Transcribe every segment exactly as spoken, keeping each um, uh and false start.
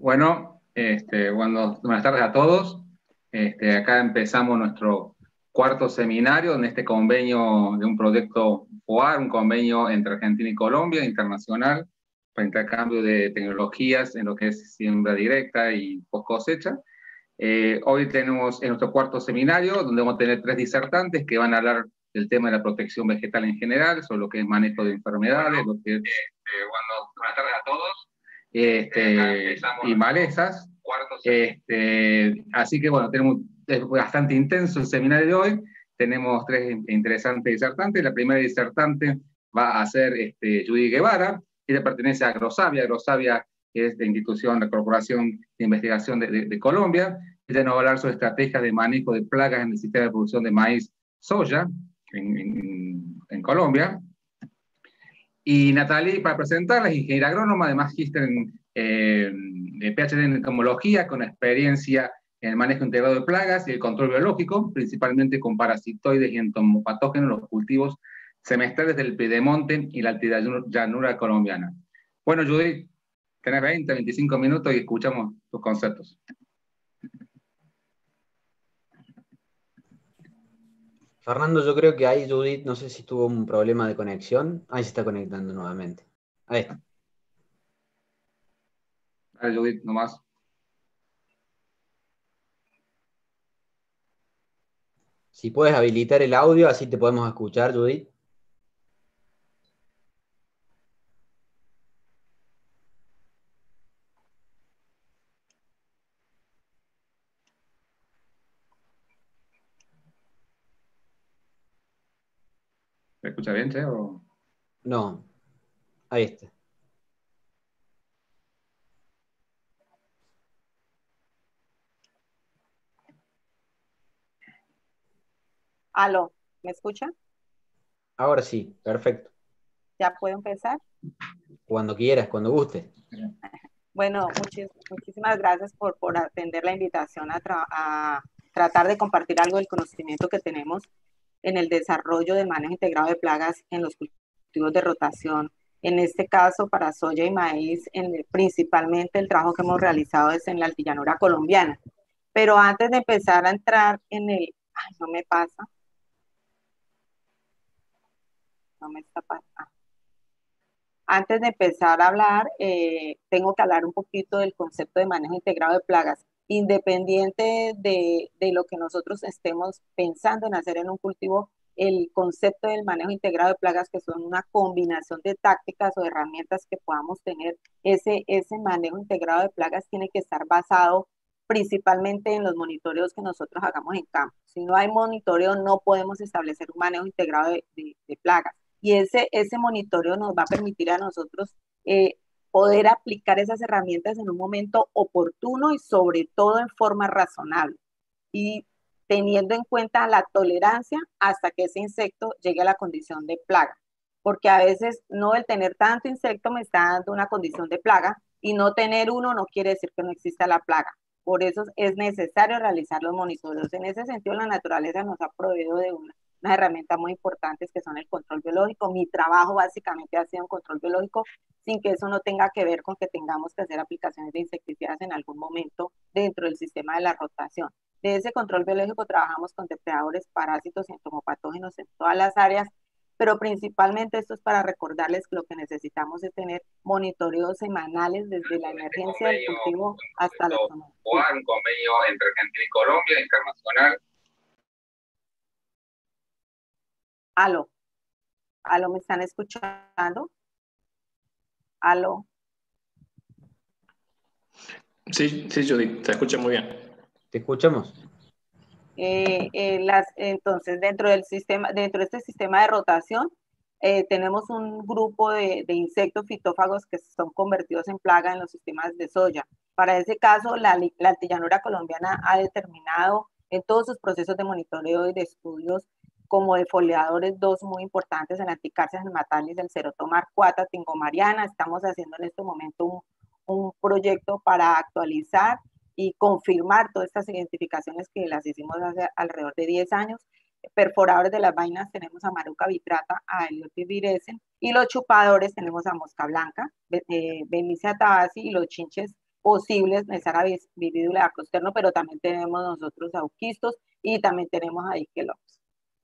Bueno, este, bueno, buenas tardes a todos. Este, acá empezamos nuestro cuarto seminario en este convenio de un proyecto F O A R, un convenio entre Argentina y Colombia, internacional, para intercambio de tecnologías en lo que es siembra directa y post cosecha. Eh, hoy tenemos en nuestro cuarto seminario, donde vamos a tener tres disertantes que van a hablar del tema de la protección vegetal en general, sobre lo que es manejo de enfermedades, lo que es, este, bueno, buenas tardes a todos, este, y malezas. Este, así que bueno, tenemos, es bastante intenso el seminario de hoy. Tenemos tres interesantes disertantes. La primera disertante va a ser este, Judy Guevara. Ella pertenece a Agrosavia. Agrosavia es la institución, la corporación de investigación de, de, de Colombia. Ella nos va a hablar sobre estrategias de manejo de plagas en el sistema de producción de maíz soya en, en, en Colombia. Y Natalie, para presentarla, es ingeniera agrónoma, de magíster en eh, PhD en entomología, con experiencia en el manejo integrado de plagas y el control biológico, principalmente con parasitoides y entomopatógenos en los cultivos semestrales del Piedemonte y la altillanura colombiana. Bueno, Judith, tenés veinte, veinticinco minutos y escuchamos tus conceptos. Fernando, yo creo que ahí Judith, no sé si tuvo un problema de conexión. Ahí se está conectando nuevamente. Ahí está. Dale, Judith, nomás. Si puedes habilitar el audio, así te podemos escuchar, Judith. ¿Me escucha bien, Che? O... No, ahí está. Aló, ¿me escucha? Ahora sí, perfecto. ¿Ya puedo empezar? Cuando quieras, cuando gustes. Bueno, muchis, muchísimas gracias por, por atender la invitación a, tra a tratar de compartir algo del conocimiento que tenemos en el desarrollo del manejo integrado de plagas en los cultivos de rotación. En este caso, para soya y maíz, en el, principalmente el trabajo que hemos realizado es en la altillanura colombiana. Pero antes de empezar a entrar en el... Ay, no me pasa. No me está pasando. Antes de empezar a hablar, eh, tengo que hablar un poquito del concepto de manejo integrado de plagas. Independiente de, de lo que nosotros estemos pensando en hacer en un cultivo, el concepto del manejo integrado de plagas, que son una combinación de tácticas o de herramientas que podamos tener, ese, ese manejo integrado de plagas tiene que estar basado principalmente en los monitoreos que nosotros hagamos en campo. Si no hay monitoreo, no podemos establecer un manejo integrado de, de, de plagas. Y ese, ese monitoreo nos va a permitir a nosotros eh, poder aplicar esas herramientas en un momento oportuno y sobre todo en forma razonable. Y teniendo en cuenta la tolerancia hasta que ese insecto llegue a la condición de plaga. Porque a veces no el tener tanto insecto me está dando una condición de plaga y no tener uno no quiere decir que no exista la plaga. Por eso es necesario realizar los monitoreos. En ese sentido, la naturaleza nos ha proveído de una unas herramientas muy importantes que son el control biológico. Mi trabajo básicamente ha sido un control biológico sin que eso no tenga que ver con que tengamos que hacer aplicaciones de insecticidas en algún momento dentro del sistema de la rotación. De ese control biológico trabajamos con depredadores, parásitos y entomopatógenos en todas las áreas, pero principalmente esto es para recordarles que lo que necesitamos es tener monitoreos semanales desde la emergencia del cultivo hasta la zona. Un convenio entre Argentina y Colombia, internacional. Aló, aló, ¿me están escuchando? Aló. Sí, sí, Judy, te escucho muy bien. Te escuchamos. Eh, eh, las, entonces, dentro del sistema, dentro de este sistema de rotación, eh, tenemos un grupo de, de insectos fitófagos que son convertidos en plaga en los sistemas de soya. Para ese caso, la, la altillanura colombiana ha determinado en todos sus procesos de monitoreo y de estudios como defoliadores dos muy importantes, el Anticarcias nematalis, el Cerotomar cuata tingomariana. Estamos haciendo en este momento un, un proyecto para actualizar y confirmar todas estas identificaciones que las hicimos hace alrededor de diez años. Perforadores de las vainas tenemos a Maruca vitrata, a Heliotis virescens, y los chupadores tenemos a mosca blanca, eh, Bemisia tabaci, y los chinches posibles, Neisara viridula acosterno, pero también tenemos nosotros auquistos y también tenemos a Dickelops.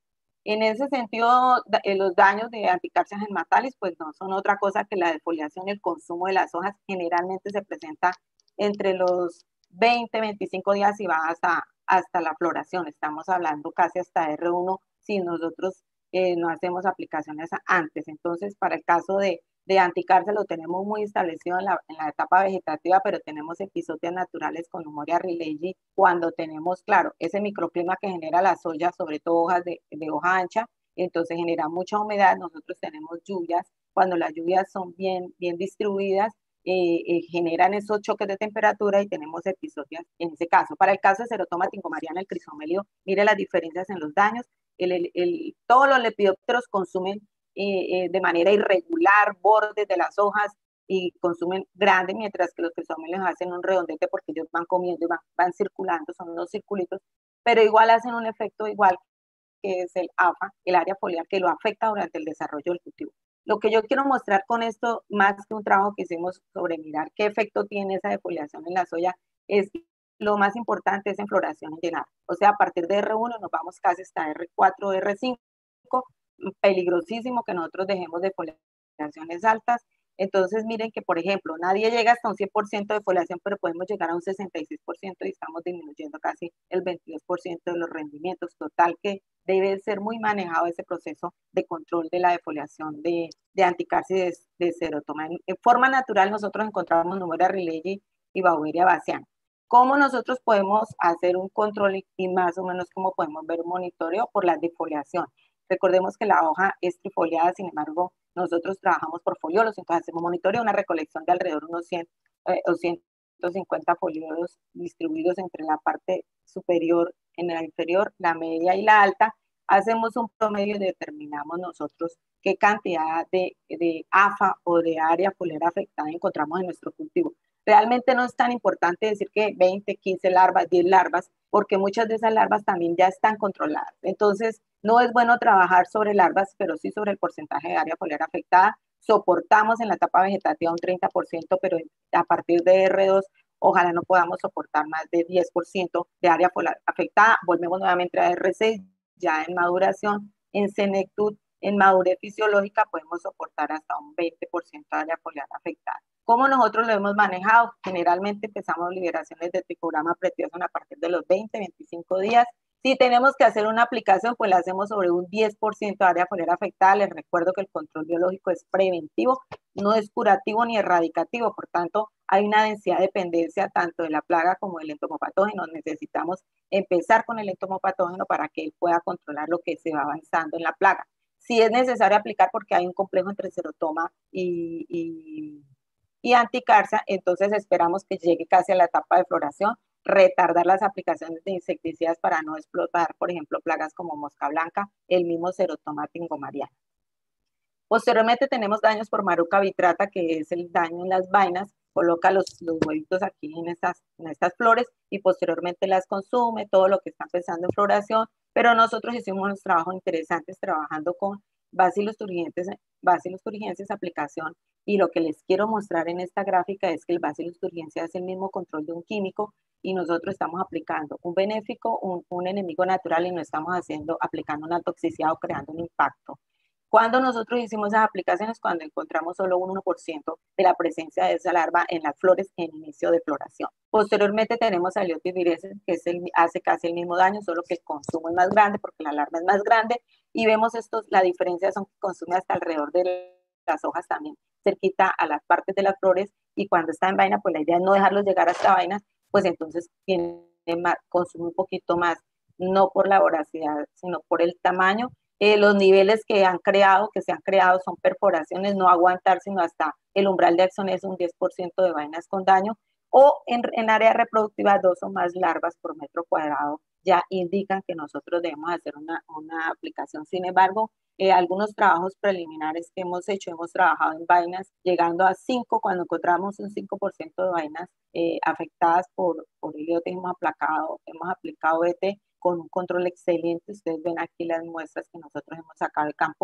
En ese sentido, los daños de Anticarsia gematalis pues no son otra cosa que la defoliación y el consumo de las hojas. Generalmente se presenta entre los veinte, veinticinco días y va hasta, hasta la floración. Estamos hablando casi hasta R uno si nosotros eh, no hacemos aplicaciones antes. Entonces, para el caso de, de Anticarsia lo tenemos muy establecido en la, en la etapa vegetativa, pero tenemos episodios naturales con Humoria rileyii cuando tenemos, claro, ese microclima que genera la soya, sobre todo hojas de, de hoja ancha, entonces genera mucha humedad. Nosotros tenemos lluvias, cuando las lluvias son bien, bien distribuidas, Eh, eh, generan esos choques de temperatura y tenemos episodios en ese caso. Para el caso de Xerotoma tingomariana, el crisomelio, mire las diferencias en los daños. El, el, el, todos los lepidópteros consumen eh, eh, de manera irregular bordes de las hojas y consumen grandes, mientras que los crisomelios hacen un redondete porque ellos van comiendo y van, van circulando, son unos circulitos, pero igual hacen un efecto igual que es el A F A, el área foliar, que lo afecta durante el desarrollo del cultivo. Lo que yo quiero mostrar con esto, más que un trabajo que hicimos sobre mirar qué efecto tiene esa defoliación en la soya, es lo más importante es en floración en llenado. O sea, a partir de R uno nos vamos casi hasta R cuatro, R cinco, peligrosísimo que nosotros dejemos defoliaciones altas. Entonces, miren que, por ejemplo, nadie llega hasta un cien por ciento de foliación, pero podemos llegar a un sesenta y seis por ciento y estamos disminuyendo casi el veintidós por ciento de los rendimientos. Total que debe ser muy manejado ese proceso de control de la defoliación de, de Anticarsia y de, de Xerotoma. En, en forma natural nosotros encontramos Humoria rileyii y Beauveria bassiana. ¿Cómo nosotros podemos hacer un control y, y más o menos cómo podemos ver un monitoreo? Por la defoliación. Recordemos que la hoja es trifoliada, sin embargo, nosotros trabajamos por foliolos, entonces hacemos monitoreo, una recolección de alrededor de unos cien eh, o ciento cincuenta foliolos distribuidos entre la parte superior, en la inferior, la media y la alta. Hacemos un promedio y determinamos nosotros qué cantidad de, de A F A o de área foliar afectada encontramos en nuestro cultivo. Realmente no es tan importante decir que veinte, quince larvas, diez larvas, porque muchas de esas larvas también ya están controladas. Entonces, no es bueno trabajar sobre larvas, pero sí sobre el porcentaje de área foliar afectada. Soportamos en la etapa vegetativa un treinta por ciento, pero a partir de R dos, ojalá no podamos soportar más de diez por ciento de área foliar afectada. Volvemos nuevamente a R seis, ya en maduración, en senectud, en madurez fisiológica, podemos soportar hasta un veinte por ciento de área foliar afectada. ¿Cómo nosotros lo hemos manejado? Generalmente empezamos liberaciones de tricograma pretioson a partir de los veinte, veinticinco días. Si tenemos que hacer una aplicación, pues la hacemos sobre un diez por ciento de área foliar afectada. Les recuerdo que el control biológico es preventivo, no es curativo ni erradicativo. Por tanto, hay una densidad de dependencia tanto de la plaga como del entomopatógeno. Necesitamos empezar con el entomopatógeno para que él pueda controlar lo que se va avanzando en la plaga. Si es necesario aplicar porque hay un complejo entre Xerotoma y, y, y Anticarsia, entonces esperamos que llegue casi a la etapa de floración, retardar las aplicaciones de insecticidas para no explotar, por ejemplo, plagas como mosca blanca, el mismo Xerotoma tingomariana. Posteriormente tenemos daños por maruca bitrata, que es el daño en las vainas, coloca los, los huevitos aquí en estas, en estas flores y posteriormente las consume, todo lo que está empezando en floración, pero nosotros hicimos unos trabajos interesantes trabajando con Bacillus thuringiensis, Bacillus thuringiensis aplicación, y lo que les quiero mostrar en esta gráfica es que el Bacillus thuringiensis hace el mismo control de un químico y nosotros estamos aplicando un benéfico, un, un enemigo natural y no estamos haciendo, aplicando una toxicidad o creando un impacto. Cuando nosotros hicimos esas aplicaciones, cuando encontramos solo un uno por ciento de la presencia de esa larva en las flores en inicio de floración. Posteriormente tenemos a Aliotis virescens, que es el, hace casi el mismo daño, solo que el consumo es más grande porque la larva es más grande, y vemos estos, la diferencia son que consume hasta alrededor de las hojas también, cerquita a las partes de las flores, y cuando está en vaina, pues la idea es no dejarlos llegar hasta vainas, pues entonces tiene más, consume un poquito más, no por la voracidad, sino por el tamaño. Eh, los niveles que han creado, que se han creado son perforaciones, no aguantar, sino hasta el umbral de acción es un diez por ciento de vainas con daño, o en, en área reproductiva dos o más larvas por metro cuadrado ya indican que nosotros debemos hacer una, una aplicación. Sin embargo, eh, algunos trabajos preliminares que hemos hecho, hemos trabajado en vainas llegando a cinco, cuando encontramos un cinco por ciento de vainas eh, afectadas por, por Iliotis, hemos aplicado, hemos aplicado E T con un control excelente. Ustedes ven aquí las muestras que nosotros hemos sacado del campo,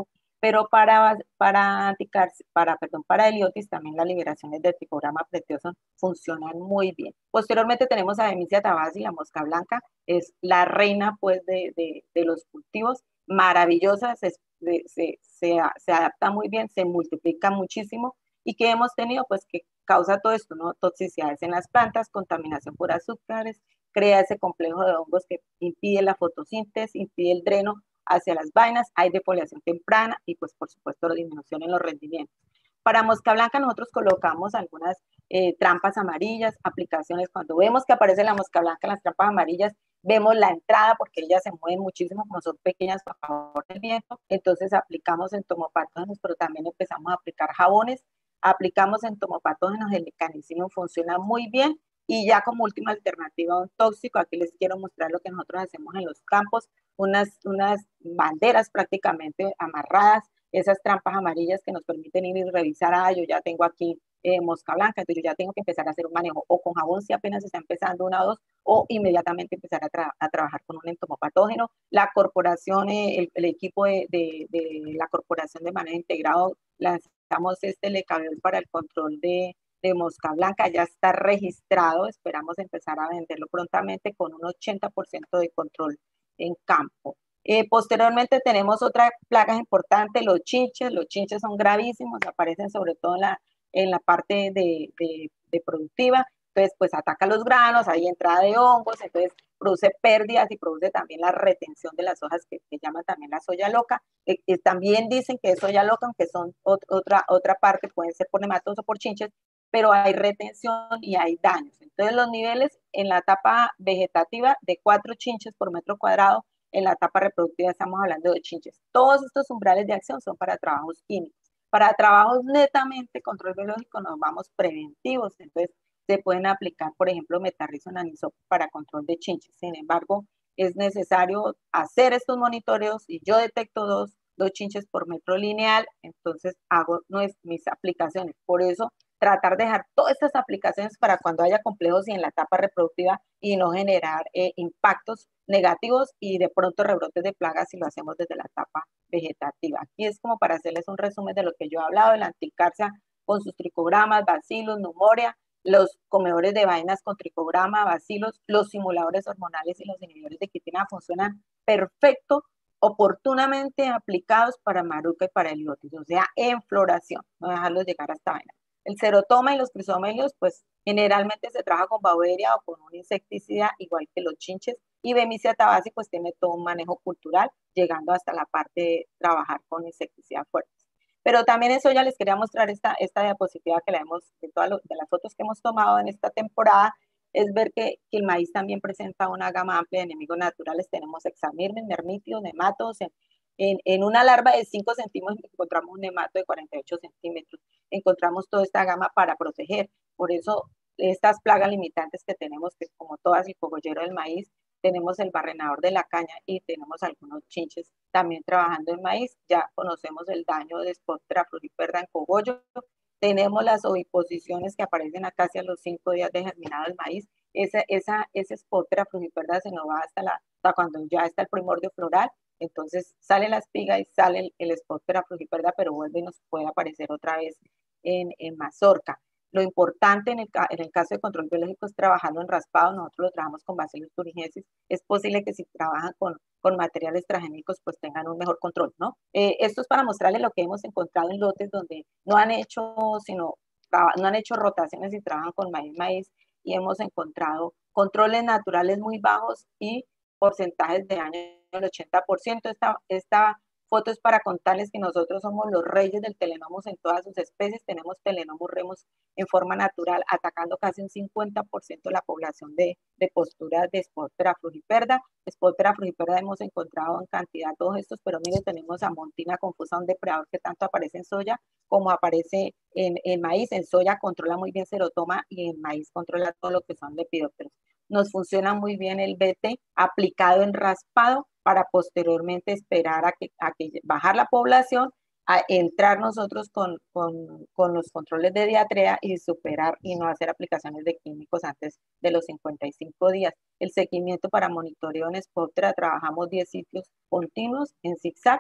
Pero para, para, anticarci- para, perdón, para heliotis también las liberaciones del tricograma pretioso funcionan muy bien. Posteriormente tenemos a Bemisia tabaci, la mosca blanca, es la reina pues de, de, de los cultivos, maravillosa, se, se, se, se adapta muy bien, se multiplica muchísimo. ¿Y qué hemos tenido? Pues que causa todo esto, ¿no? Toxicidades en las plantas, contaminación por azúcares, crea ese complejo de hongos que impide la fotosíntesis, impide el dreno hacia las vainas, hay defoliación temprana y pues por supuesto la disminución en los rendimientos. Para mosca blanca nosotros colocamos algunas eh, trampas amarillas, aplicaciones, cuando vemos que aparece la mosca blanca en las trampas amarillas, vemos la entrada porque ellas se mueven muchísimo, como son pequeñas a favor del viento, entonces aplicamos entomopatógenos, pero también empezamos a aplicar jabones, aplicamos entomopatógenos, el canicino funciona muy bien, y ya como última alternativa a un tóxico, aquí les quiero mostrar lo que nosotros hacemos en los campos, unas, unas banderas prácticamente amarradas, esas trampas amarillas que nos permiten ir y revisar, ah, yo ya tengo aquí eh, mosca blanca, entonces yo ya tengo que empezar a hacer un manejo, o con jabón si apenas está empezando una o dos, o inmediatamente empezar a, tra a trabajar con un entomopatógeno. La corporación, eh, el, el, equipo de, de, de la corporación de manejo integrado, lanzamos este Lecabel para el control de, de mosca blanca, ya está registrado, esperamos empezar a venderlo prontamente con un ochenta por ciento de control en campo. Eh, posteriormente tenemos otra plaga importante, los chinches. Los chinches son gravísimos, aparecen sobre todo en la, en la parte de, de, de productiva, entonces pues ataca los granos, hay entrada de hongos, entonces produce pérdidas y produce también la retención de las hojas que se llama también la soya loca. Eh, eh, también dicen que es soya loca, aunque son ot otra, otra parte, pueden ser por nematodos o por chinches, pero hay retención y hay daños. Entonces los niveles en la etapa vegetativa de cuatro chinches por metro cuadrado, en la etapa reproductiva estamos hablando de chinches. Todos estos umbrales de acción son para trabajos químicos. Para trabajos netamente control biológico nos vamos preventivos, entonces se pueden aplicar, por ejemplo, metarrizón anisop para control de chinches. Sin embargo, es necesario hacer estos monitoreos y yo detecto dos, dos chinches por metro lineal, entonces hago no es, mis aplicaciones. Por eso tratar de dejar todas estas aplicaciones para cuando haya complejos y en la etapa reproductiva y no generar eh, impactos negativos y de pronto rebrotes de plagas si lo hacemos desde la etapa vegetativa. Aquí es como para hacerles un resumen de lo que yo he hablado, de la anticarcia con sus tricogramas, bacilos, pneumoria, los comedores de vainas con tricograma, bacilos, los simuladores hormonales y los inhibidores de quitina funcionan perfecto, oportunamente aplicados para maruca y para heliotis, o sea, en floración, no dejarlos llegar hasta vaina. El serotoma y los crisomelios, pues generalmente se trabaja con bauberia o con un insecticida, igual que los chinches, y Bemisia tabaci pues tiene todo un manejo cultural, llegando hasta la parte de trabajar con insecticidas fuertes. Pero también eso ya les quería mostrar esta, esta diapositiva que la hemos, de todas lo, de las fotos que hemos tomado en esta temporada, es ver que, que el maíz también presenta una gama amplia de enemigos naturales. Tenemos hexamirmes, nermitios, nematos. En, en, en una larva de cinco centímetros encontramos un nemato de cuarenta y ocho centímetros. Encontramos toda esta gama para proteger. Por eso estas plagas limitantes que tenemos, que como todas el cogollero del maíz, tenemos el barrenador de la caña y tenemos algunos chinches también trabajando en maíz. Ya conocemos el daño de Spotera frugiperda en cogollo. Tenemos las oviposiciones que aparecen acá hacia los cinco días de germinado el maíz. Esa, esa, ese Spotera frugiperda se nos va hasta, la, hasta cuando ya está el primordio floral. Entonces sale la espiga y sale el, el Spotera frugiperda, pero vuelve y nos puede aparecer otra vez en, en mazorca. Lo importante en el, en el caso de control biológico es trabajarlo en raspado. Nosotros lo trabajamos con Bacillus thuringiensis. Es posible que si trabajan con, con materiales transgénicos, pues tengan un mejor control, ¿no? Eh, esto es para mostrarles lo que hemos encontrado en lotes donde no han hecho, sino, no han hecho rotaciones y trabajan con maíz, maíz, y hemos encontrado controles naturales muy bajos y porcentajes de daño del ochenta por ciento. Esta, esta foto es para contarles que nosotros somos los reyes del Telenomus en todas sus especies. Tenemos Telenomus remus en forma natural, atacando casi un cincuenta por ciento de la población de, de posturas de Spotera frugiperda. Spotera frugiperda hemos encontrado en cantidad todos estos, pero miren, tenemos a Montina confusa, un depredador que tanto aparece en soya como aparece en, en maíz. En soya controla muy bien serotoma y en maíz controla todo lo que son lepidópteros. Nos funciona muy bien el B T aplicado en raspado para posteriormente esperar a que, a que bajar la población, a entrar nosotros con, con, con los controles de diatrea y superar y no hacer aplicaciones de químicos antes de los cincuenta y cinco días. El seguimiento para monitoreo en Spotera, trabajamos diez sitios continuos en zigzag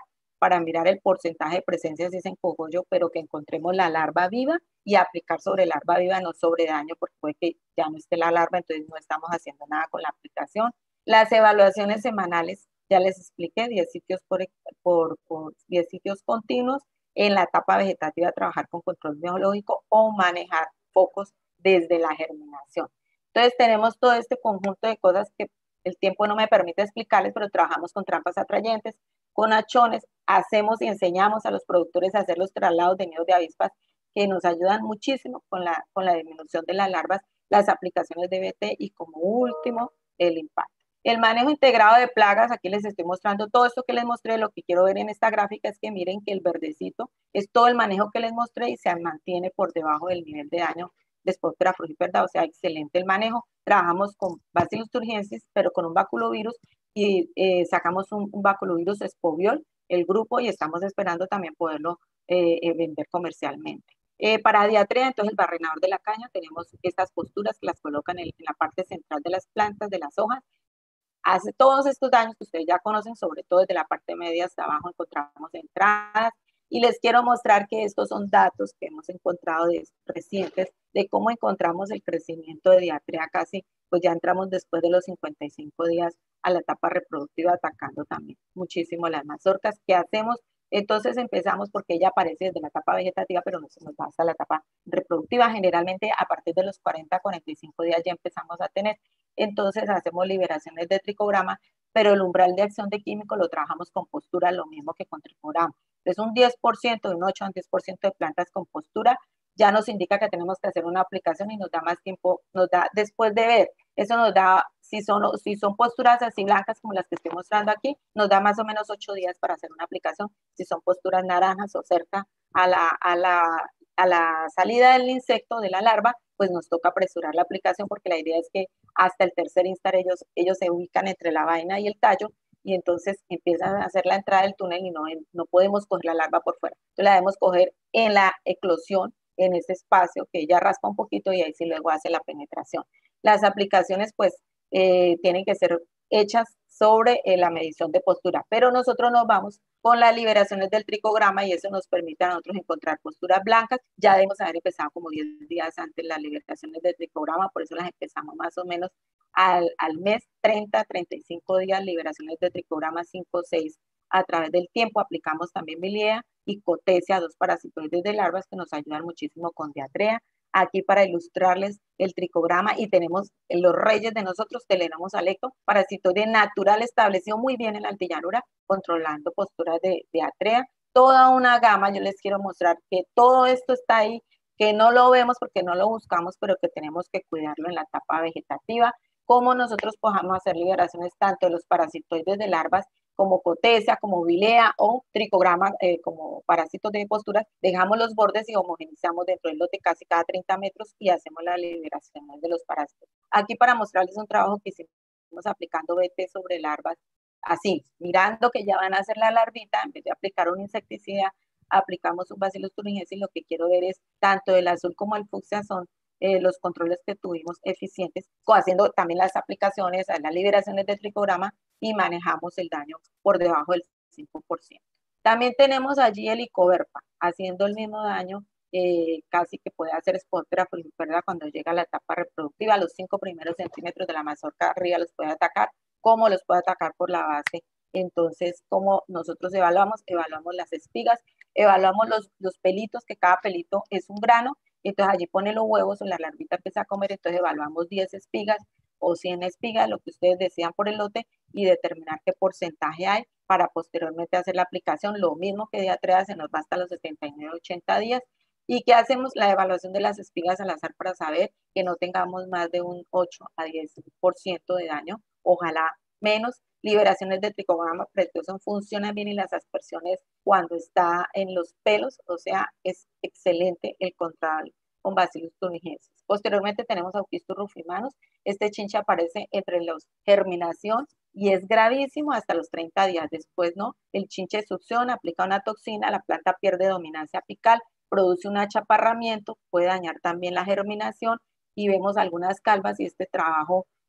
para mirar el porcentaje de presencia si es en cogollo, pero que encontremos la larva viva y aplicar sobre larva viva, no sobre daño, porque puede que ya no esté la larva, entonces no estamos haciendo nada con la aplicación. Las evaluaciones semanales, ya les expliqué, diez sitios por, por, por diez sitios continuos. En la etapa vegetativa, trabajar con control biológico o manejar focos desde la germinación. Entonces tenemos todo este conjunto de cosas que el tiempo no me permite explicarles, pero trabajamos con trampas atrayentes, con achones, hacemos y enseñamos a los productores a hacer los traslados de nidos de avispas que nos ayudan muchísimo con la, con la disminución de las larvas, las aplicaciones de B T y como último, el impacto. El manejo integrado de plagas, aquí les estoy mostrando todo esto que les mostré. Lo que quiero ver en esta gráfica es que miren que el verdecito es todo el manejo que les mostré y se mantiene por debajo del nivel de daño de Sphaerothera frugiperda, o sea, excelente el manejo. Trabajamos con Bacillus thuringiensis, pero con un baculovirus y eh, sacamos un, un baculovirus espoviol, el grupo, y estamos esperando también poderlo eh, eh, vender comercialmente. Eh, para diatrea, entonces el barrenador de la caña, tenemos estas posturas que las colocan en, en la parte central de las plantas, de las hojas. Hace todos estos daños que ustedes ya conocen, sobre todo desde la parte media hasta abajo encontramos entradas, y les quiero mostrar que estos son datos que hemos encontrado de recientes de cómo encontramos el crecimiento de diatrea casi, pues ya entramos después de los cincuenta y cinco días a la etapa reproductiva, atacando también muchísimo las mazorcas. ¿Qué hacemos? Entonces empezamos, porque ella aparece desde la etapa vegetativa, pero no se nos va hasta la etapa reproductiva. Generalmente a partir de los cuarenta a cuarenta y cinco días ya empezamos a tener. Entonces hacemos liberaciones de tricograma, pero el umbral de acción de químico lo trabajamos con postura, lo mismo que con tricograma. Es un diez por ciento, de un ocho a un diez por ciento de plantas con postura, ya nos indica que tenemos que hacer una aplicación y nos da más tiempo, nos da después de ver, eso nos da, si son, si son posturas así blancas como las que estoy mostrando aquí, nos da más o menos ocho días para hacer una aplicación. Si son posturas naranjas o cerca a la, a la, a la salida del insecto, de la larva, pues nos toca apresurar la aplicación, porque la idea es que hasta el tercer instar ellos, ellos se ubican entre la vaina y el tallo, y entonces empiezan a hacer la entrada del túnel y no, no podemos coger la larva por fuera. Entonces la debemos coger en la eclosión, en ese espacio que ella raspa un poquito y ahí sí luego hace la penetración. Las aplicaciones pues eh, tienen que ser hechas sobre eh, la medición de postura, pero nosotros nos vamos con las liberaciones del tricograma y eso nos permite a nosotros encontrar posturas blancas. Ya debemos haber empezado como diez días antes las liberaciones del tricograma, por eso las empezamos más o menos al, al mes, treinta, treinta y cinco días, liberaciones de tricograma cinco o seis a través del tiempo. Aplicamos también Milea y Cotesia, dos parasitoides de larvas que nos ayudan muchísimo con diatrea. Aquí para ilustrarles el tricograma, y tenemos los reyes de nosotros, Telenomos alecto, parasitoide natural establecido muy bien en la altillanura, controlando posturas de diatrea. Toda una gama, yo les quiero mostrar que todo esto está ahí, que no lo vemos porque no lo buscamos, pero que tenemos que cuidarlo en la etapa vegetativa. Cómo nosotros podamos hacer liberaciones tanto de los parasitoides de larvas como Cotesia, como Vilea o tricograma eh, como parásitos de posturas, dejamos los bordes y homogenizamos dentro del lote casi cada treinta metros y hacemos la liberación de los parásitos. Aquí para mostrarles un trabajo que hicimos aplicando B T sobre larvas, así, mirando que ya van a hacer la larvita, en vez de aplicar un insecticida, aplicamos un Bacillus thuringiensis. Lo que quiero ver es tanto el azul como el fucsia son Eh, los controles que tuvimos eficientes, haciendo también las aplicaciones, las liberaciones de tricograma, y manejamos el daño por debajo del cinco por ciento. También tenemos allí el Icoverpa, haciendo el mismo daño, eh, casi que puede hacer Sphaerothera frugiperda cuando llega a la etapa reproductiva. Los cinco primeros centímetros de la mazorca arriba los puede atacar, como los puede atacar por la base. Entonces, como nosotros evaluamos, evaluamos las espigas, evaluamos los, los pelitos, que cada pelito es un grano. Entonces allí pone los huevos o la larvita empieza a comer, entonces evaluamos diez espigas o cien espigas, lo que ustedes decidan por el lote, y determinar qué porcentaje hay para posteriormente hacer la aplicación. Lo mismo que diatrea, se nos va hasta los setenta y nueve, ochenta días. ¿Y qué hacemos? La evaluación de las espigas al azar para saber que no tengamos más de un ocho a diez por ciento de daño, ojalá menos. Liberaciones de tricograma pretioso funcionan bien, y las aspersiones cuando está en los pelos, o sea, es excelente el control con Bacillus thuringiensis. Posteriormente tenemos Auquistus rufimanus. Este chinche aparece entre los germinación y es gravísimo hasta los treinta días después, ¿no? El chinche succiona, aplica una toxina, la planta pierde dominancia apical, produce un achaparramiento, puede dañar también la germinación, y vemos algunas calvas, y este trabajo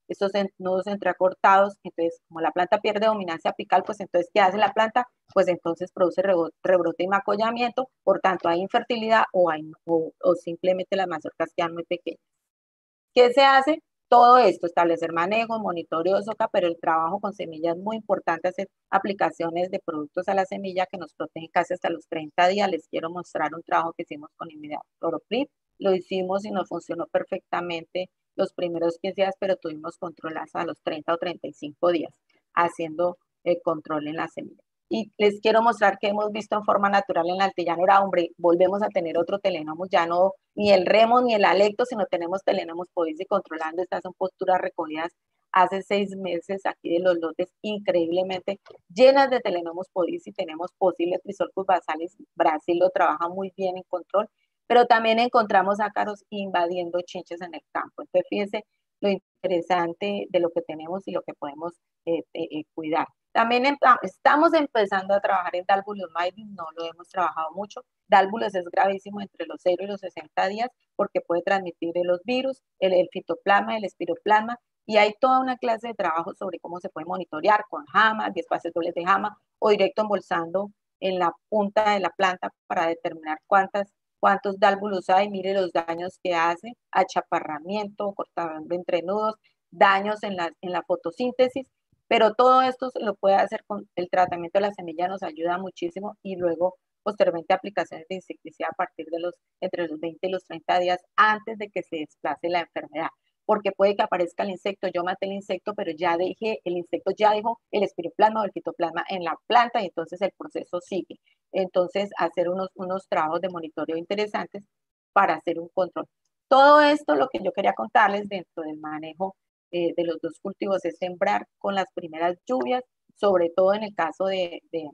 estos nudos entrecortados. Entonces, como la planta pierde dominancia apical, pues entonces, ¿qué hace la planta? Pues entonces produce rebrote y macollamiento, por tanto hay infertilidad o, hay, o, o simplemente las mazorcas quedan muy pequeñas. ¿Qué se hace? Todo esto, establecer manejo, monitoreo de soca, pero el trabajo con semillas es muy importante, hacer aplicaciones de productos a la semilla que nos protegen casi hasta los treinta días. Les quiero mostrar un trabajo que hicimos con imidacloprid. Lo hicimos y nos funcionó perfectamente los primeros quince días, pero tuvimos control hasta los treinta o treinta y cinco días, haciendo el control en la semilla. Y les quiero mostrar que hemos visto en forma natural en la altillanura, hombre, volvemos a tener otro Telenomos, ya no ni el remo ni el alecto, sino tenemos Telenomos poésis controlando. Estas son posturas recogidas hace seis meses aquí de los lotes, increíblemente llenas de Telenomos poésis, y tenemos posibles Trisorcus basalis. Brasil lo trabaja muy bien en control, pero también encontramos ácaros invadiendo chinches en el campo. Entonces, fíjense lo interesante de lo que tenemos y lo que podemos eh, eh, cuidar. También em, estamos empezando a trabajar en Dálvulos Maidis, no lo hemos trabajado mucho. Dálvulos es gravísimo entre los cero y los sesenta días porque puede transmitir los virus, el, el fitoplasma, el espiroplasma, y hay toda una clase de trabajo sobre cómo se puede monitorear con jama, diez pases dobles de jama o directo embolsando en la punta de la planta para determinar cuántas, cuántos dálvulos hay. Mire los daños que hace, achaparramiento, cortamiento entre nudos, daños en la, en la fotosíntesis. Pero todo esto se lo puede hacer con el tratamiento de la semilla, nos ayuda muchísimo, y luego posteriormente aplicaciones de insecticida a partir de los, entre los veinte y los treinta días antes de que se desplace la enfermedad, porque puede que aparezca el insecto, yo maté el insecto, pero ya dejé, el insecto ya dejó el espiroplasma o el fitoplasma en la planta y entonces el proceso sigue. Entonces, hacer unos, unos trabajos de monitoreo interesantes para hacer un control. Todo esto, lo que yo quería contarles dentro del manejo Eh, de los dos cultivos, es sembrar con las primeras lluvias, sobre todo en el caso de, de,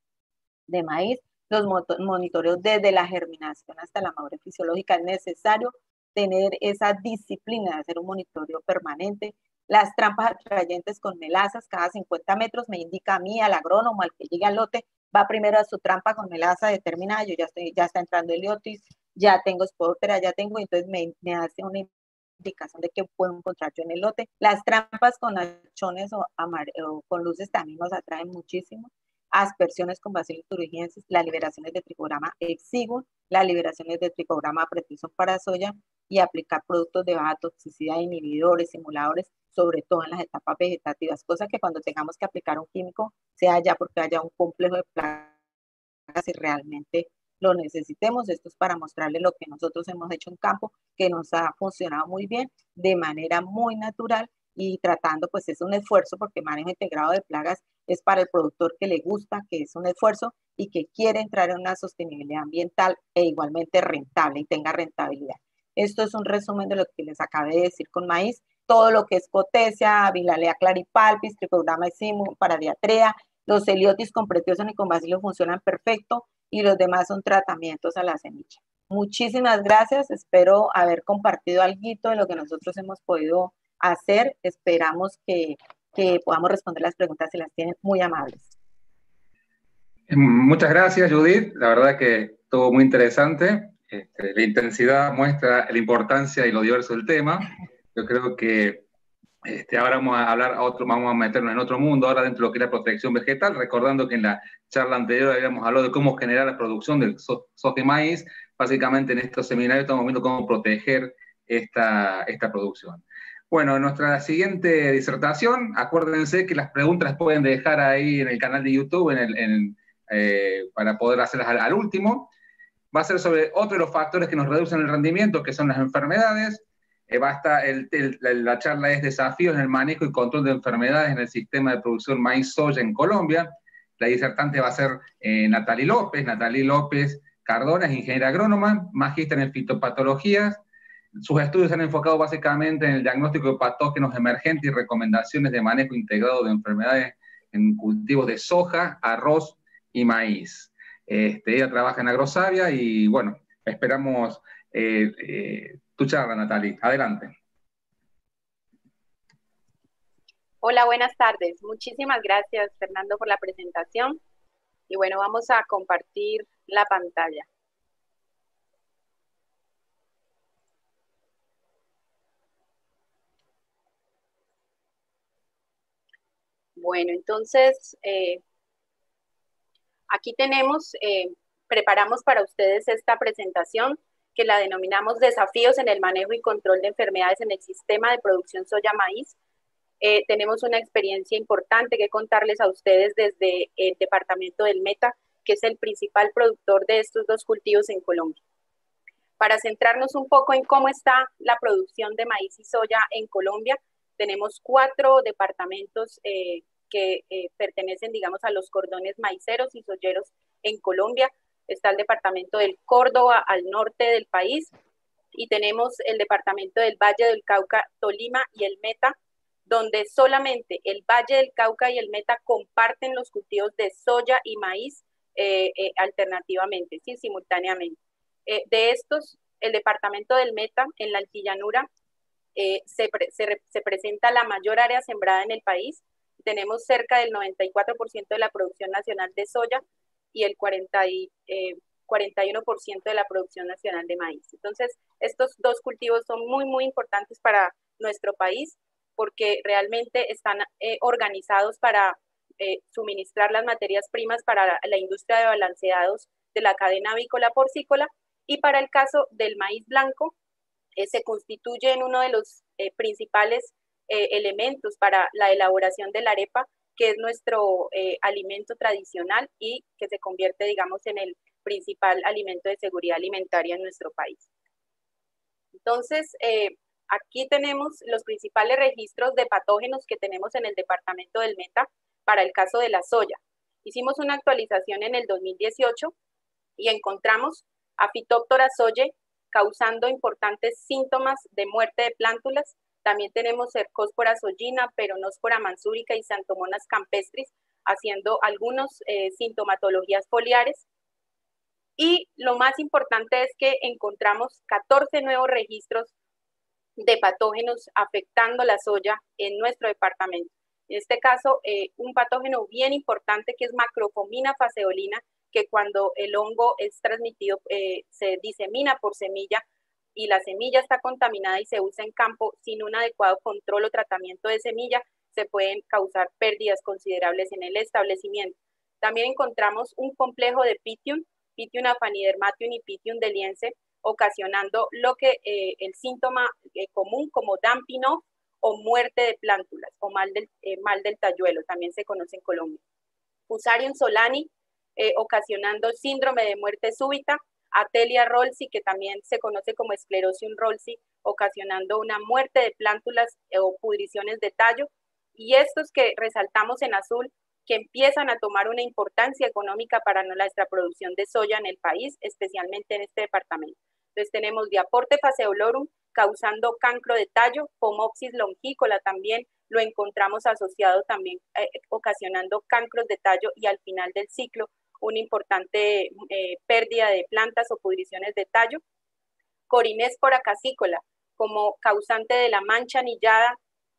de maíz, los monitoreos desde la germinación hasta la madurez fisiológica. Es necesario tener esa disciplina de hacer un monitoreo permanente. Las trampas atrayentes con melazas cada cincuenta metros me indica a mí, al agrónomo, al que llegue al lote, va primero a su trampa con melaza determinada, yo ya estoy, ya está entrando heliotis, ya tengo sporothera, ya tengo, entonces me, me hace una indicación de que puedo encontrar yo en el lote. Las trampas con achones o, o con luces también nos atraen muchísimo. Aspersiones con Bacillus thuringiensis, las liberaciones de tricograma exiguo, las liberaciones de tricograma pretison para soya, y aplicar productos de baja toxicidad, inhibidores, simuladores, sobre todo en las etapas vegetativas, cosa que cuando tengamos que aplicar un químico sea ya porque haya un complejo de plagas y realmente lo necesitemos. Esto es para mostrarles lo que nosotros hemos hecho en campo, que nos ha funcionado muy bien, de manera muy natural, y tratando, pues es un esfuerzo, porque manejo integrado de plagas es para el productor que le gusta, que es un esfuerzo y que quiere entrar en una sostenibilidad ambiental e igualmente rentable y tenga rentabilidad. Esto es un resumen de lo que les acabé de decir con maíz. Todo lo que es Cotesia, Vilalea claripalpis, Trichogramma eximum, Paradiatrea, los heliotis con Pretioson y con Bacillus funcionan perfecto, y los demás son tratamientos a la semilla. Muchísimas gracias, espero haber compartido algo de lo que nosotros hemos podido hacer. Esperamos que, que podamos responder las preguntas si las tienen, muy amables. Muchas gracias, Judith, la verdad que estuvo muy interesante. Este, la intensidad muestra la importancia y lo diverso del tema. Yo creo que Este, ahora vamos a hablar a otro, vamos a meternos en otro mundo, ahora dentro de lo que es la protección vegetal, recordando que en la charla anterior habíamos hablado de cómo generar la producción del soja de maíz. Básicamente en estos seminarios estamos viendo cómo proteger esta, esta producción. Bueno, en nuestra siguiente disertación, acuérdense que las preguntas las pueden dejar ahí en el canal de YouTube en el, en, eh, para poder hacerlas al, al último. Va a ser sobre otro de los factores que nos reducen el rendimiento, que son las enfermedades. Eh, basta el, el, la, la charla es desafíos en el manejo y control de enfermedades en el sistema de producción maíz-soya en Colombia. La disertante va a ser eh, Natalie López. Natalie López Cardona es ingeniera agrónoma, magíster en fitopatologías. Sus estudios se han enfocado básicamente en el diagnóstico de patógenos emergentes y recomendaciones de manejo integrado de enfermedades en cultivos de soja, arroz y maíz. Este, ella trabaja en Agrosavia y bueno, esperamos eh, eh, tu charla, Natalie. Adelante. Hola, buenas tardes. Muchísimas gracias, Fernando, por la presentación. Y bueno, vamos a compartir la pantalla. Bueno, entonces, eh, aquí tenemos, eh, preparamos para ustedes esta presentación que la denominamos Desafíos en el manejo y control de enfermedades en el sistema de producción soya maíz. Eh, tenemos una experiencia importante que contarles a ustedes desde el departamento del Meta, que es el principal productor de estos dos cultivos en Colombia. Para centrarnos un poco en cómo está la producción de maíz y soya en Colombia, tenemos cuatro departamentos eh, que eh, pertenecen, digamos, a los cordones maiceros y soyeros en Colombia. Está el departamento del Córdoba al norte del país y tenemos el departamento del Valle del Cauca, Tolima y el Meta, donde solamente el Valle del Cauca y el Meta comparten los cultivos de soya y maíz eh, eh, alternativamente, ¿sí? Simultáneamente. Eh, de estos, el departamento del Meta, en la altillanura, eh, se, pre se, se presenta la mayor área sembrada en el país. Tenemos cerca del noventa y cuatro por ciento de la producción nacional de soya y el cuarenta y uno por ciento de la producción nacional de maíz. Entonces, estos dos cultivos son muy, muy importantes para nuestro país porque realmente están eh, organizados para eh, suministrar las materias primas para la, la industria de balanceados de la cadena avícola porcícola, y para el caso del maíz blanco, eh, se constituye en uno de los eh, principales eh, elementos para la elaboración de la arepa, que es nuestro eh, alimento tradicional y que se convierte, digamos, en el principal alimento de seguridad alimentaria en nuestro país. Entonces, eh, aquí tenemos los principales registros de patógenos que tenemos en el departamento del Meta para el caso de la soya. Hicimos una actualización en el dos mil dieciocho y encontramos a Phytophthora soyae causando importantes síntomas de muerte de plántulas. También tenemos Cercospora soyina, Peronospora mansurica y Xanthomonas campestris haciendo algunas eh, sintomatologías foliares. Y lo más importante es que encontramos catorce nuevos registros de patógenos afectando la soya en nuestro departamento. En este caso, eh, un patógeno bien importante que es Macrofomina faseolina, que cuando el hongo es transmitido, eh, se disemina por semilla y la semilla está contaminada y se usa en campo sin un adecuado control o tratamiento de semilla, se pueden causar pérdidas considerables en el establecimiento. También encontramos un complejo de Pythium, Pythium afanidermatium y Pythium deliense, ocasionando lo que eh, el síntoma eh, común como damping off o muerte de plántulas o mal del, eh, mal del talluelo, también se conoce en Colombia. Fusarium solani, eh, ocasionando síndrome de muerte súbita. Atelia rolsi, que también se conoce como Sclerosium rolsi, ocasionando una muerte de plántulas eh, o pudriciones de tallo. Y estos que resaltamos en azul, que empiezan a tomar una importancia económica para nuestra producción de soya en el país, especialmente en este departamento. Entonces tenemos Diaporte faseolorum causando cancro de tallo, Pomopsis longicola también lo encontramos asociado también eh, ocasionando cancros de tallo y al final del ciclo una importante eh, pérdida de plantas o pudriciones de tallo. Corinéspora casícola como causante de la mancha anillada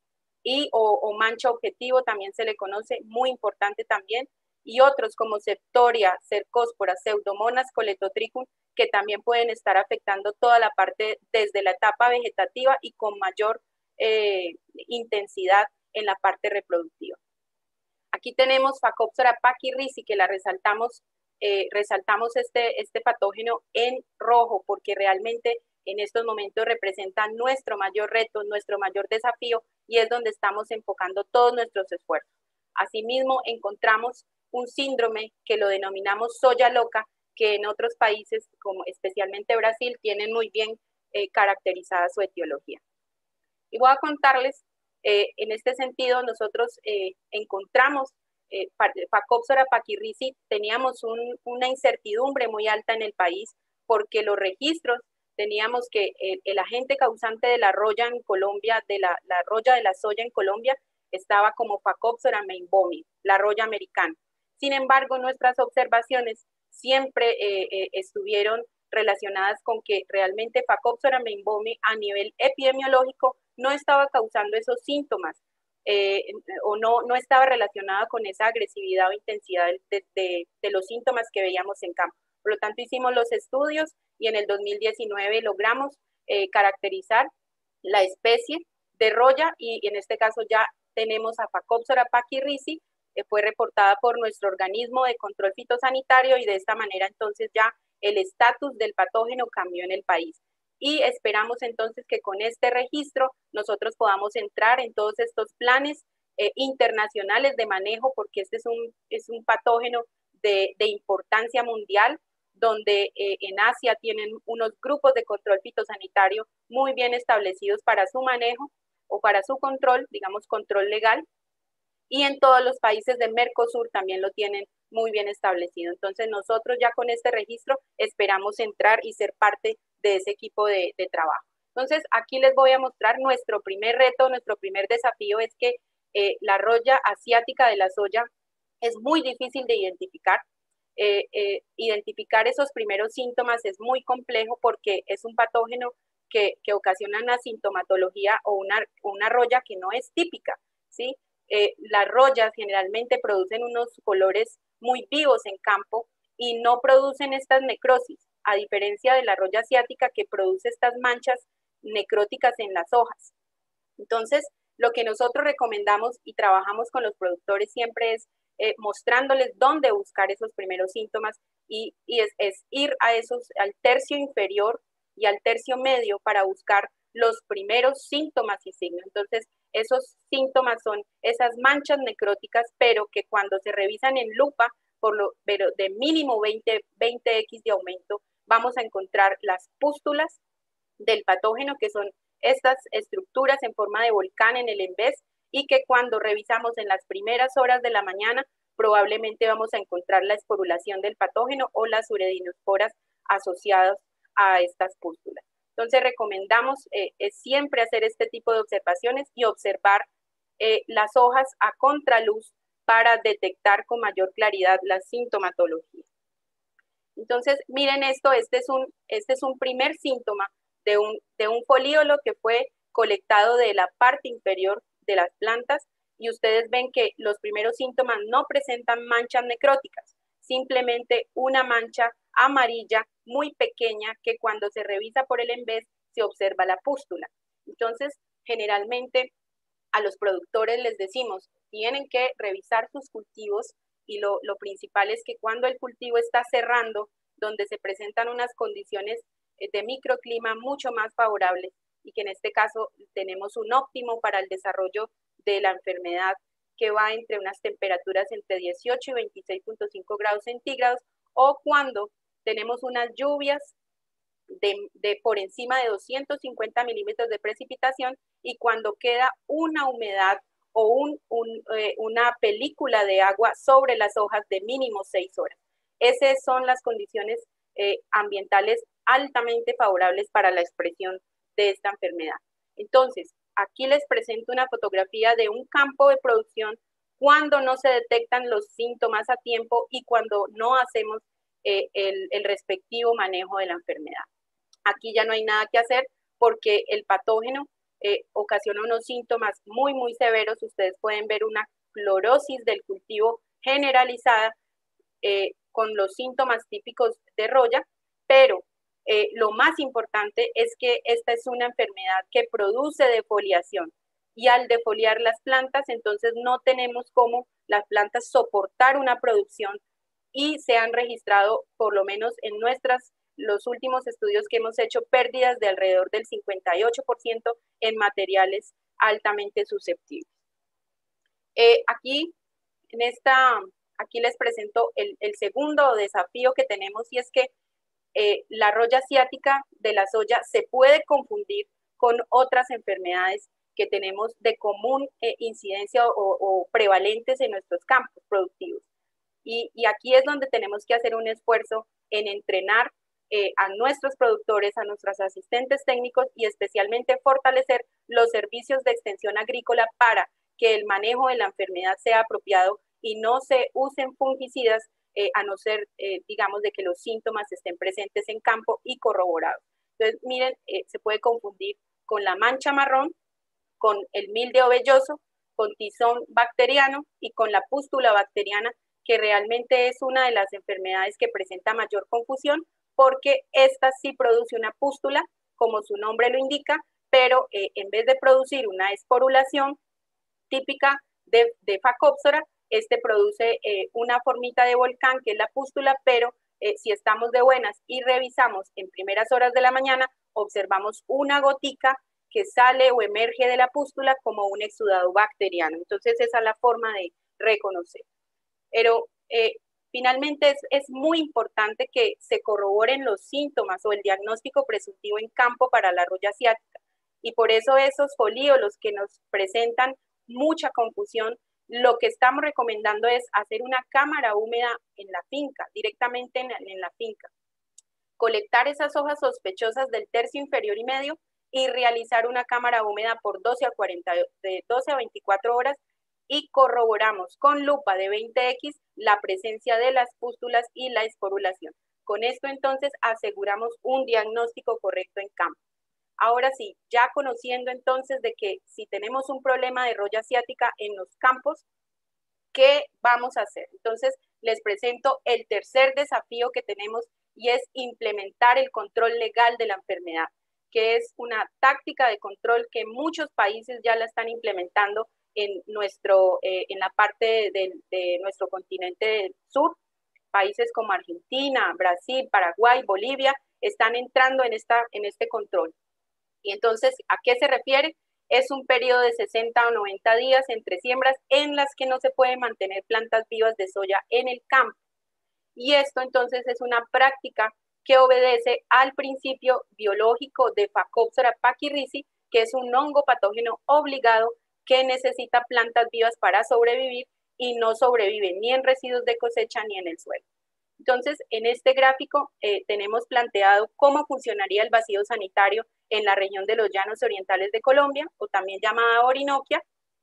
y o, o mancha objetivo también se le conoce, muy importante también, y otros como Septoria, Cercospora, Pseudomonas coletotrichum, que también pueden estar afectando toda la parte desde la etapa vegetativa y con mayor eh, intensidad en la parte reproductiva. Aquí tenemos Phacopsora pachyrhizi, que la resaltamos, eh, resaltamos este, este patógeno en rojo, porque realmente en estos momentos representa nuestro mayor reto, nuestro mayor desafío, y es donde estamos enfocando todos nuestros esfuerzos. Asimismo, encontramos un síndrome que lo denominamos soya loca, que en otros países, como especialmente Brasil, tienen muy bien eh, caracterizada su etiología. Y voy a contarles, eh, en este sentido, nosotros eh, encontramos eh, Phacopsora pachyrhizi, teníamos un, una incertidumbre muy alta en el país, porque los registros, teníamos que el, el agente causante de la roya en Colombia, de la, la roya de la soya en Colombia, estaba como Phacopsora mainbomi, la roya americana. Sin embargo, nuestras observaciones siempre eh, eh, estuvieron relacionadas con que realmente Phacopsora mainbomi a nivel epidemiológico no estaba causando esos síntomas eh, o no, no estaba relacionada con esa agresividad o intensidad de, de, de los síntomas que veíamos en campo. Por lo tanto, hicimos los estudios y en el dos mil diecinueve logramos eh, caracterizar la especie de roya y en este caso ya tenemos a Phacopsora paqui-risi, que fue reportada por nuestro organismo de control fitosanitario, y de esta manera entonces ya el estatus del patógeno cambió en el país. Y esperamos entonces que con este registro nosotros podamos entrar en todos estos planes eh, internacionales de manejo, porque este es un, es un patógeno de, de importancia mundial, donde eh, en Asia tienen unos grupos de control fitosanitario muy bien establecidos para su manejo o para su control, digamos control legal, y en todos los países de Mercosur también lo tienen muy bien establecido. Entonces nosotros ya con este registro esperamos entrar y ser parte de ese equipo de, de trabajo. Entonces aquí les voy a mostrar nuestro primer reto, nuestro primer desafío es que eh, la roya asiática de la soya es muy difícil de identificar. Eh, eh, identificar esos primeros síntomas es muy complejo porque es un patógeno que, que ocasiona una sintomatología o una, una roya que no es típica, ¿sí? Eh, las royas generalmente producen unos colores muy vivos en campo y no producen estas necrosis, a diferencia de la roya asiática que produce estas manchas necróticas en las hojas. Entonces, lo que nosotros recomendamos y trabajamos con los productores siempre es eh, mostrándoles dónde buscar esos primeros síntomas y, y es, es ir a esos, al tercio inferior y al tercio medio para buscar los primeros síntomas y signos. Entonces, esos síntomas son esas manchas necróticas, pero que cuando se revisan en lupa, por lo, pero de mínimo veinte, veinte equis de aumento, vamos a encontrar las pústulas del patógeno, que son estas estructuras en forma de volcán en el envés, y que cuando revisamos en las primeras horas de la mañana, probablemente vamos a encontrar la esporulación del patógeno o las uredinosporas asociadas a estas pústulas. Entonces recomendamos eh, es siempre hacer este tipo de observaciones y observar eh, las hojas a contraluz para detectar con mayor claridad la sintomatología. Entonces miren esto, este es un, este es un primer síntoma de un, de un folíolo que fue colectado de la parte inferior de las plantas, y ustedes ven que los primeros síntomas no presentan manchas necróticas, simplemente una mancha amarilla muy pequeña que cuando se revisa por el envés se observa la pústula. Entonces, generalmente a los productores les decimos, tienen que revisar sus cultivos, y lo, lo principal es que cuando el cultivo está cerrando, donde se presentan unas condiciones de microclima mucho más favorables, y que en este caso tenemos un óptimo para el desarrollo de la enfermedad que va entre unas temperaturas entre dieciocho y veintiséis punto cinco grados centígrados, o cuando tenemos unas lluvias de, de por encima de doscientos cincuenta milímetros de precipitación, y cuando queda una humedad o un, un, eh, una película de agua sobre las hojas de mínimo seis horas. Esas son las condiciones eh, ambientales altamente favorables para la expresión de esta enfermedad. Entonces, aquí les presento una fotografía de un campo de producción cuando no se detectan los síntomas a tiempo y cuando no hacemos eh, el, el respectivo manejo de la enfermedad. Aquí ya no hay nada que hacer porque el patógeno eh, ocasiona unos síntomas muy, muy severos. Ustedes pueden ver una clorosis del cultivo generalizada eh, con los síntomas típicos de roya, pero Eh, lo más importante es que esta es una enfermedad que produce defoliación, y al defoliar las plantas, entonces no tenemos cómo las plantas soportar una producción, y se han registrado, por lo menos en nuestras, los últimos estudios que hemos hecho, pérdidas de alrededor del cincuenta y ocho por ciento en materiales altamente susceptibles. Eh, aquí, en esta, aquí les presento el, el segundo desafío que tenemos, y es que Eh, la roya asiática de la soya se puede confundir con otras enfermedades que tenemos de común eh, incidencia o, o prevalentes en nuestros campos productivos. Y, y aquí es donde tenemos que hacer un esfuerzo en entrenar eh, a nuestros productores, a nuestros asistentes técnicos, y especialmente fortalecer los servicios de extensión agrícola para que el manejo de la enfermedad sea apropiado y no se usen fungicidas Eh, a no ser, eh, digamos, de que los síntomas estén presentes en campo y corroborados. Entonces, miren, eh, se puede confundir con la mancha marrón, con el míldeo velloso, con tizón bacteriano y con la pústula bacteriana, que realmente es una de las enfermedades que presenta mayor confusión, porque esta sí produce una pústula, como su nombre lo indica, pero eh, en vez de producir una esporulación, típica de, de Phacopsora. Este produce eh, una formita de volcán, que es la pústula, pero eh, si estamos de buenas y revisamos en primeras horas de la mañana, observamos una gotica que sale o emerge de la pústula como un exudado bacteriano. Entonces esa es la forma de reconocer. Pero eh, finalmente es, es muy importante que se corroboren los síntomas o el diagnóstico presuntivo en campo para la roya asiática. Y por eso esos folíolos que nos presentan mucha confusión, lo que estamos recomendando es hacer una cámara húmeda en la finca, directamente en, en la finca. Colectar esas hojas sospechosas del tercio inferior y medio y realizar una cámara húmeda por doce a, cuarenta, de doce a veinticuatro horas, y corroboramos con lupa de veinte equis la presencia de las pústulas y la esporulación. Con esto entonces aseguramos un diagnóstico correcto en campo. Ahora sí, ya conociendo entonces de que si tenemos un problema de roya asiática en los campos, ¿qué vamos a hacer? Entonces les presento el tercer desafío que tenemos, y es implementar el control legal de la enfermedad, que es una táctica de control que muchos países ya la están implementando en, nuestro, eh, en la parte de, de nuestro continente sur. Países como Argentina, Brasil, Paraguay, Bolivia están entrando en, esta, en este control. Y entonces, ¿a qué se refiere? Es un periodo de sesenta o noventa días entre siembras en las que no se pueden mantener plantas vivas de soya en el campo. Y esto entonces es una práctica que obedece al principio biológico de Phacopsora pachyrhizi, que es un hongo patógeno obligado que necesita plantas vivas para sobrevivir y no sobrevive ni en residuos de cosecha ni en el suelo. Entonces, en este gráfico eh, tenemos planteado cómo funcionaría el vacío sanitario en la región de los llanos orientales de Colombia, o también llamada Orinoquia.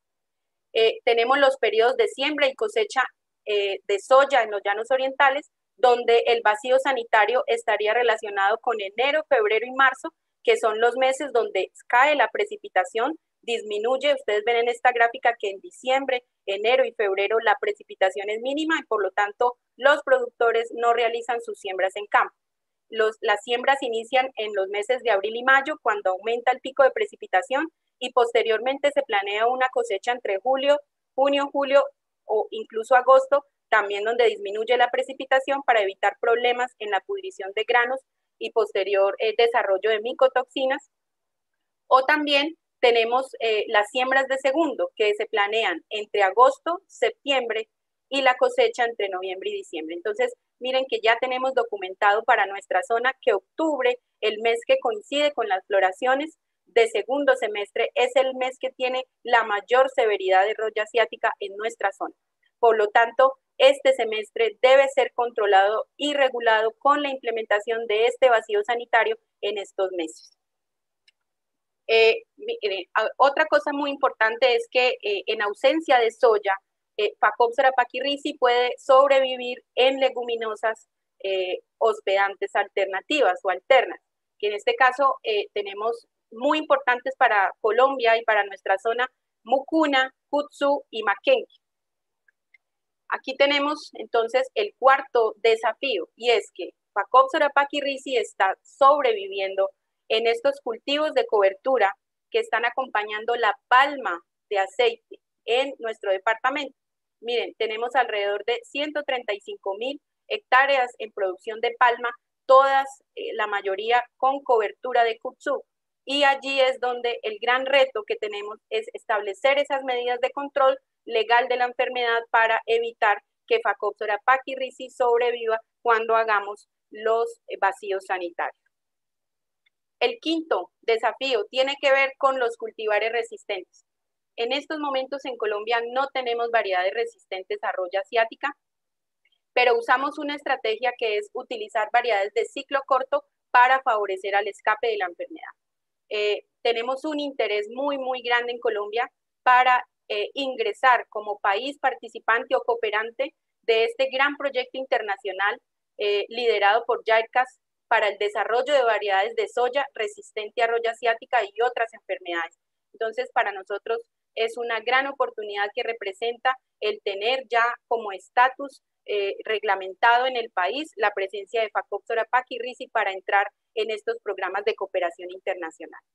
Eh, tenemos los periodos de siembra y cosecha eh, de soya en los llanos orientales, donde el vacío sanitario estaría relacionado con enero, febrero y marzo, que son los meses donde cae la precipitación, disminuye. Ustedes ven en esta gráfica que en diciembre, enero y febrero la precipitación es mínima y por lo tanto los productores no realizan sus siembras en campo. Los, las siembras inician en los meses de abril y mayo, cuando aumenta el pico de precipitación, y posteriormente se planea una cosecha entre julio, junio, julio o incluso agosto, también donde disminuye la precipitación para evitar problemas en la pudrición de granos y posterior eh, desarrollo de micotoxinas. O también tenemos eh, las siembras de segundo, que se planean entre agosto, septiembre, y la cosecha entre noviembre y diciembre. Entonces, miren que ya tenemos documentado para nuestra zona que octubre, el mes que coincide con las floraciones de segundo semestre, es el mes que tiene la mayor severidad de roya asiática en nuestra zona. Por lo tanto, este semestre debe ser controlado y regulado con la implementación de este vacío sanitario en estos meses. Eh, eh, otra cosa muy importante es que eh, en ausencia de soya, eh, Phacopsora pachyrhizi puede sobrevivir en leguminosas eh, hospedantes alternativas o alternas, que en este caso eh, tenemos muy importantes para Colombia y para nuestra zona: mucuna, kudzu y maquenque. Aquí tenemos entonces el cuarto desafío, y es que Phacopsora pachyrhizi está sobreviviendo en estos cultivos de cobertura que están acompañando la palma de aceite en nuestro departamento. Miren, tenemos alrededor de ciento treinta y cinco mil hectáreas en producción de palma, todas, eh, la mayoría con cobertura de kudzu. Y allí es donde el gran reto que tenemos es establecer esas medidas de control legal de la enfermedad para evitar que Phacopsora pachyrhizi sobreviva cuando hagamos los vacíos sanitarios. El quinto desafío tiene que ver con los cultivares resistentes. En estos momentos en Colombia no tenemos variedades resistentes a roya asiática, pero usamos una estrategia que es utilizar variedades de ciclo corto para favorecer al escape de la enfermedad. Eh, tenemos un interés muy, muy grande en Colombia para eh, ingresar como país participante o cooperante de este gran proyecto internacional eh, liderado por JICAS para el desarrollo de variedades de soya resistente a roya asiática y otras enfermedades. Entonces, para nosotros es una gran oportunidad que representa el tener ya como estatus eh, reglamentado en el país la presencia de Phacopsora pachyrhizi para entrar en estos programas de cooperación internacional.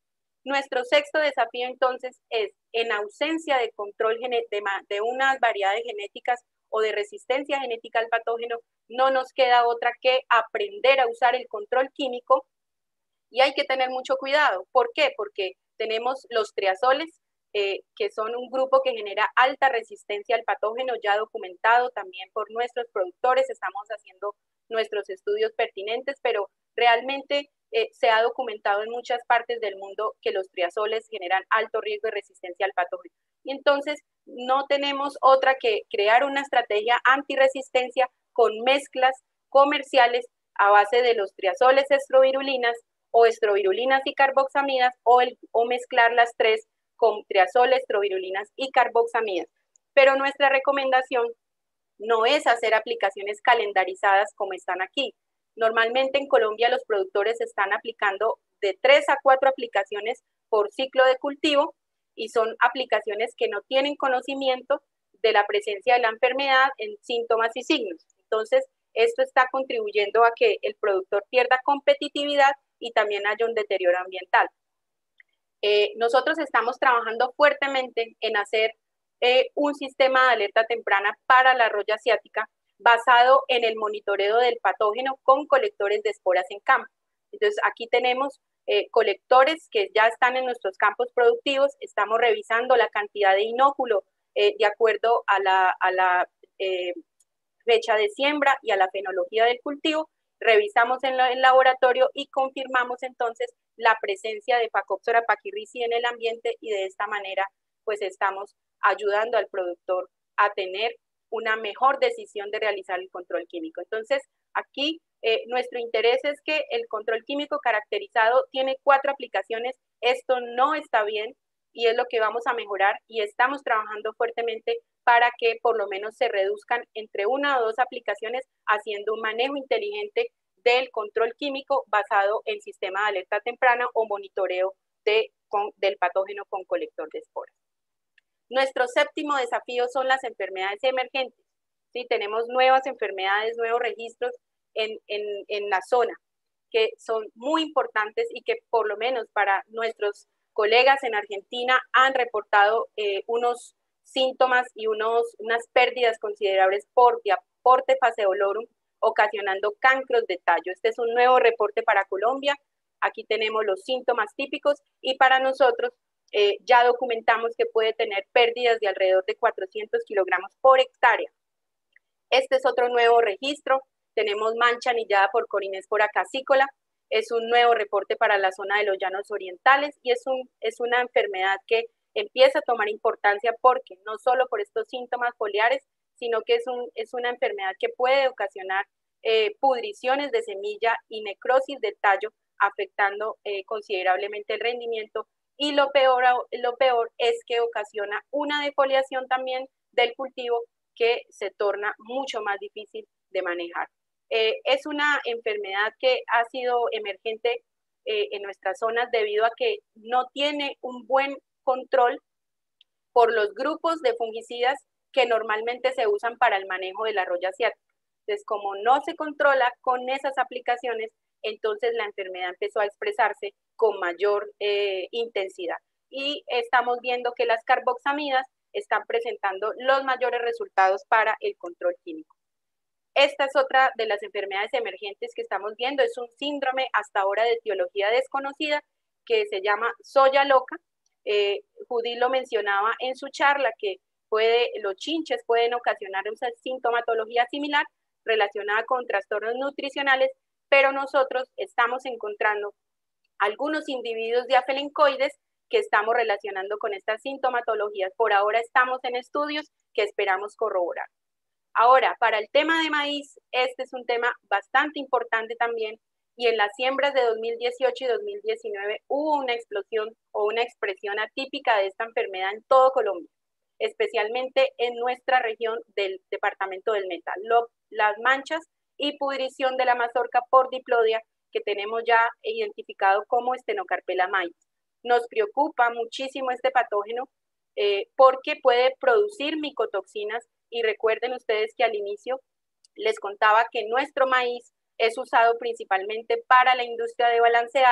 Nuestro sexto desafío entonces es, en ausencia de control de, de unas variedades genéticas o de resistencia genética al patógeno, no nos queda otra que aprender a usar el control químico, y hay que tener mucho cuidado. ¿Por qué? Porque tenemos los triazoles, eh, que son un grupo que genera alta resistencia al patógeno, ya documentado también por nuestros productores, estamos haciendo nuestros estudios pertinentes, pero realmente eh, se ha documentado en muchas partes del mundo que los triazoles generan alto riesgo de resistencia al patógeno. Y entonces no tenemos otra que crear una estrategia antirresistencia con mezclas comerciales a base de los triazoles estrovirulinas o estrovirulinas y carboxamidas, o, el, o mezclar las tres con triazoles, estrovirulinas y carboxamidas. Pero nuestra recomendación no es hacer aplicaciones calendarizadas como están aquí. Normalmente en Colombia los productores están aplicando de tres a cuatro aplicaciones por ciclo de cultivo, y son aplicaciones que no tienen conocimiento de la presencia de la enfermedad en síntomas y signos. Entonces, esto está contribuyendo a que el productor pierda competitividad y también haya un deterioro ambiental. Eh, nosotros estamos trabajando fuertemente en hacer eh, un sistema de alerta temprana para la roya asiática basado en el monitoreo del patógeno con colectores de esporas en campo. Entonces, aquí tenemos eh, colectores que ya están en nuestros campos productivos, estamos revisando la cantidad de inóculo eh, de acuerdo a la, a la eh, fecha de siembra y a la fenología del cultivo, revisamos en el laboratorio y confirmamos entonces la presencia de Phacopsora pachyrhizii en el ambiente, y de esta manera pues estamos ayudando al productor a tener una mejor decisión de realizar el control químico. Entonces, aquí eh, nuestro interés es que el control químico caracterizado tiene cuatro aplicaciones. Esto no está bien y es lo que vamos a mejorar, y estamos trabajando fuertemente para que por lo menos se reduzcan entre una o dos aplicaciones, haciendo un manejo inteligente del control químico basado en sistema de alerta temprana o monitoreo de, con, del patógeno con colector de esporas. Nuestro séptimo desafío son las enfermedades emergentes. ¿Sí? Tenemos nuevas enfermedades, nuevos registros en, en, en la zona que son muy importantes y que por lo menos para nuestros colegas en Argentina han reportado eh, unos síntomas y unos, unas pérdidas considerables por, por Tefaseolorum, ocasionando cancros de tallo. Este es un nuevo reporte para Colombia. Aquí tenemos los síntomas típicos, y para nosotros eh, ya documentamos que puede tener pérdidas de alrededor de cuatrocientos kilogramos por hectárea. Este es otro nuevo registro. Tenemos mancha anillada por Corinéspora casícola. Es un nuevo reporte para la zona de los llanos orientales, y es, un, es una enfermedad que empieza a tomar importancia porque no solo por estos síntomas foliares, sino que es, un, es una enfermedad que puede ocasionar eh, pudriciones de semilla y necrosis del tallo, afectando eh, considerablemente el rendimiento, y lo peor, lo peor es que ocasiona una defoliación también del cultivo que se torna mucho más difícil de manejar. Eh, es una enfermedad que ha sido emergente eh, en nuestras zonas debido a que no tiene un buen control por los grupos de fungicidas que normalmente se usan para el manejo de la roya asiática. Entonces, como no se controla con esas aplicaciones, entonces la enfermedad empezó a expresarse con mayor eh, intensidad. Y estamos viendo que las carboxamidas están presentando los mayores resultados para el control químico. Esta es otra de las enfermedades emergentes que estamos viendo. Es un síndrome hasta ahora de etiología desconocida que se llama soya loca. Eh, Judy lo mencionaba en su charla, que puede, los chinches pueden ocasionar una sintomatología similar relacionada con trastornos nutricionales, pero nosotros estamos encontrando algunos individuos de afelencoides que estamos relacionando con estas sintomatologías. Por ahora estamos en estudios que esperamos corroborar. Ahora, para el tema de maíz, este es un tema bastante importante también, y en las siembras de dos mil dieciocho y dos mil diecinueve hubo una explosión o una expresión atípica de esta enfermedad en todo Colombia, especialmente en nuestra región del departamento del Meta. Lo, las manchas y pudrición de la mazorca por diplodia que tenemos ya identificado como Stenocarpella maíz. Nos preocupa muchísimo este patógeno eh, porque puede producir micotoxinas, y recuerden ustedes que al inicio les contaba que nuestro maíz es usado principalmente para la industria de balanceados,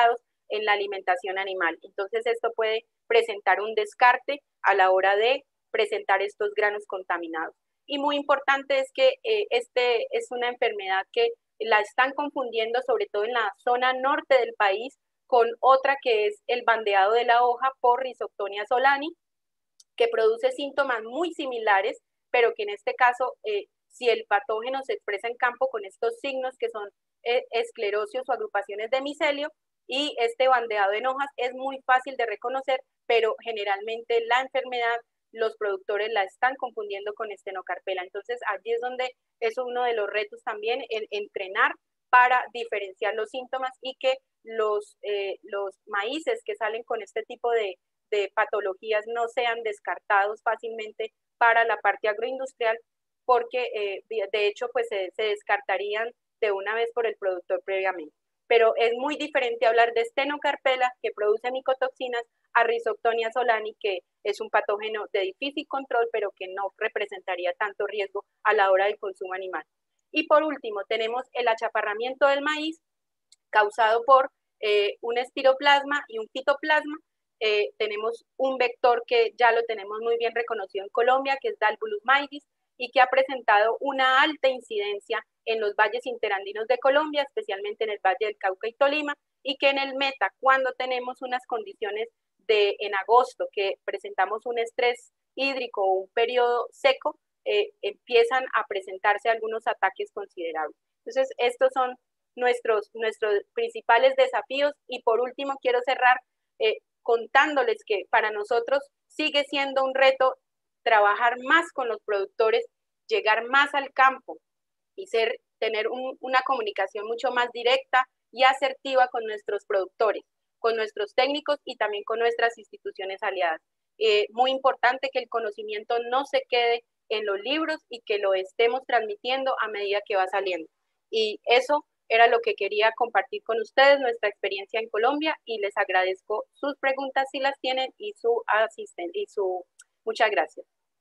en la alimentación animal. Entonces esto puede presentar un descarte a la hora de presentar estos granos contaminados. Y muy importante es que eh, este es una enfermedad que la están confundiendo sobre todo en la zona norte del país con otra que es el bandeado de la hoja por Rhizoctonia solani, que produce síntomas muy similares, pero que en este caso, eh, si el patógeno se expresa en campo con estos signos que son eh, esclerosios o agrupaciones de micelio, y este bandeado en hojas es muy fácil de reconocer, pero generalmente la enfermedad, los productores la están confundiendo con estenocarpela. Entonces, allí es donde es uno de los retos también, en entrenar para diferenciar los síntomas y que los, eh, los maíces que salen con este tipo de, de patologías no sean descartados fácilmente para la parte agroindustrial, porque eh, de hecho pues se, se descartarían de una vez por el productor previamente. Pero es muy diferente hablar de estenocarpela, que produce micotoxinas, a Rhizoctonia solani, que es un patógeno de difícil control, pero que no representaría tanto riesgo a la hora del consumo animal. Y por último, tenemos el achaparramiento del maíz, causado por eh, un espiroplasma y un fitoplasma. Eh, tenemos un vector que ya lo tenemos muy bien reconocido en Colombia, que es Dalbulus maidis, y que ha presentado una alta incidencia en los valles interandinos de Colombia, especialmente en el Valle del Cauca y Tolima, y que en el Meta, cuando tenemos unas condiciones de en agosto, que presentamos un estrés hídrico o un periodo seco, eh, empiezan a presentarse algunos ataques considerables. Entonces, estos son nuestros, nuestros principales desafíos, y por último quiero cerrar eh, contándoles que para nosotros sigue siendo un reto trabajar más con los productores, llegar más al campo y ser, tener un, una comunicación mucho más directa y asertiva con nuestros productores, con nuestros técnicos y también con nuestras instituciones aliadas. Eh, muy importante que el conocimiento no se quede en los libros y que lo estemos transmitiendo a medida que va saliendo. Y eso era lo que quería compartir con ustedes, nuestra experiencia en Colombia, y les agradezco sus preguntas si las tienen y su asistencia y su muchas gracias.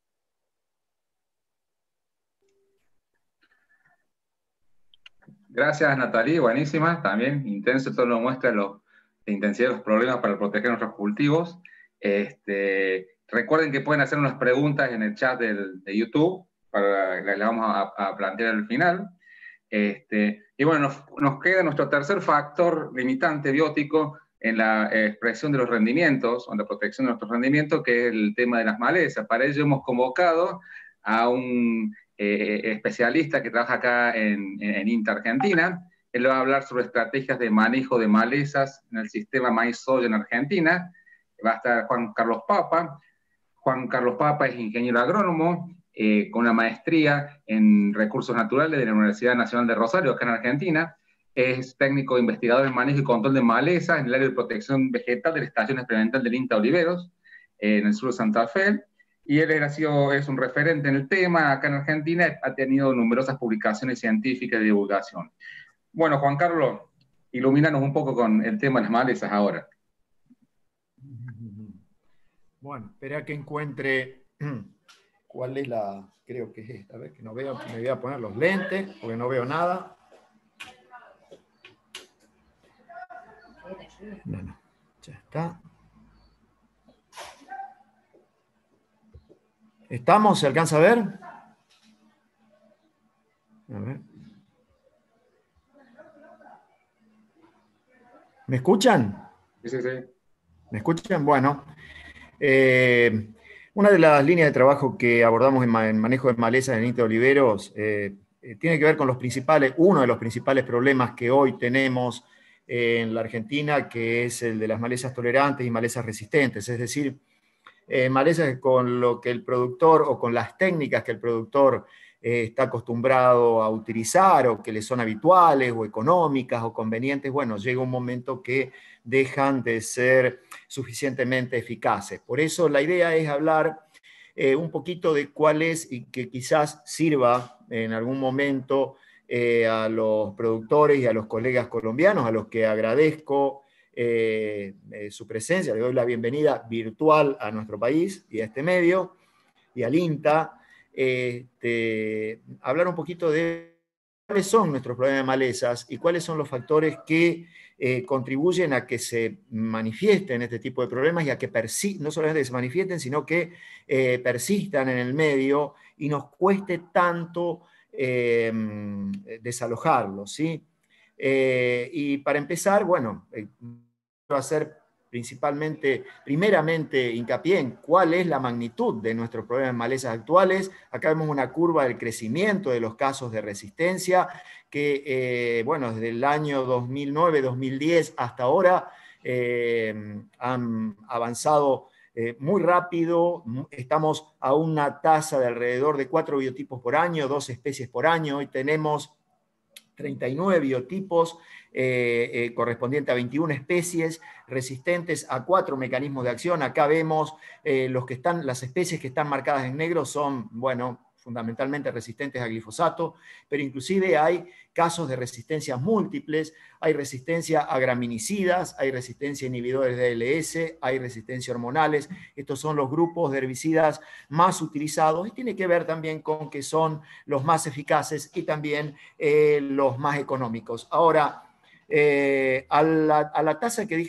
Gracias, Natalie, buenísima, también intenso, todo lo muestra lo, la intensidad de los problemas para proteger nuestros cultivos. Este, recuerden que pueden hacer unas preguntas en el chat del, de YouTube, para las vamos a, a plantear al final. Este, y bueno, nos, nos queda nuestro tercer factor limitante biótico en la expresión de los rendimientos, o en la protección de nuestros rendimientos, que es el tema de las malezas. Para ello hemos convocado a un eh, especialista que trabaja acá en, en, en INTA Argentina. Él va a hablar sobre estrategias de manejo de malezas en el sistema maíz-soya en Argentina. Va a estar Juan Carlos Papa. Juan Carlos Papa es ingeniero agrónomo, eh, con una maestría en recursos naturales de la Universidad Nacional de Rosario, acá en Argentina. Es técnico investigador en manejo y control de malezas en el área de protección vegetal de la Estación Experimental del INTA Oliveros, eh, en el sur de Santa Fe. Y él ha sido, es un referente en el tema acá en Argentina, ha tenido numerosas publicaciones científicas de divulgación. Bueno, Juan Carlos, ilumínanos un poco con el tema de las malezas ahora. Bueno, espera que encuentre cuál es la, creo que es esta, a ver, que no veo, me voy a poner los lentes, porque no veo nada. No, no, ya está. ¿Estamos? ¿Se alcanza a ver? A ver. ¿Me escuchan? Sí, sí, sí. ¿Me escuchan? Bueno. Eh, una de las líneas de trabajo que abordamos en, ma en manejo de malezas en INTA Oliveros eh, eh, tiene que ver con los principales, uno de los principales problemas que hoy tenemos eh, en la Argentina, que es el de las malezas tolerantes y malezas resistentes, es decir, eh, malezas con lo que el productor o con las técnicas que el productor eh, está acostumbrado a utilizar o que le son habituales o económicas o convenientes. Bueno, llega un momento que dejan de ser suficientemente eficaces. Por eso la idea es hablar eh, un poquito de cuál es, y que quizás sirva en algún momento eh, a los productores y a los colegas colombianos, a los que agradezco eh, eh, su presencia. Le doy la bienvenida virtual a nuestro país y a este medio y al INTA. Este, hablar un poquito de cuáles son nuestros problemas de malezas y cuáles son los factores que eh, contribuyen a que se manifiesten este tipo de problemas y a que no solamente se manifiesten, sino que eh, persistan en el medio y nos cueste tanto eh, desalojarlos, ¿sí? Eh, y para empezar, bueno, eh, va a ser principalmente, primeramente, hincapié en cuál es la magnitud de nuestros problemas de malezas actuales. Acá vemos una curva del crecimiento de los casos de resistencia, que, eh, bueno, desde el año dos mil nueve, dos mil diez hasta ahora eh, han avanzado eh, muy rápido. Estamos a una tasa de alrededor de cuatro biotipos por año, dos especies por año. Hoy tenemos treinta y nueve biotipos, eh, eh, correspondiente a veintiuna especies, resistentes a cuatro mecanismos de acción. Acá vemos eh, los que están, las especies que están marcadas en negro son, bueno, fundamentalmente resistentes a glifosato, pero inclusive hay casos de resistencias múltiples, hay resistencia a graminicidas, hay resistencia a inhibidores de A L S, hay resistencia a hormonales. Estos son los grupos de herbicidas más utilizados y tiene que ver también con que son los más eficaces y también eh, los más económicos. Ahora, eh, a, la, a la tasa que dije,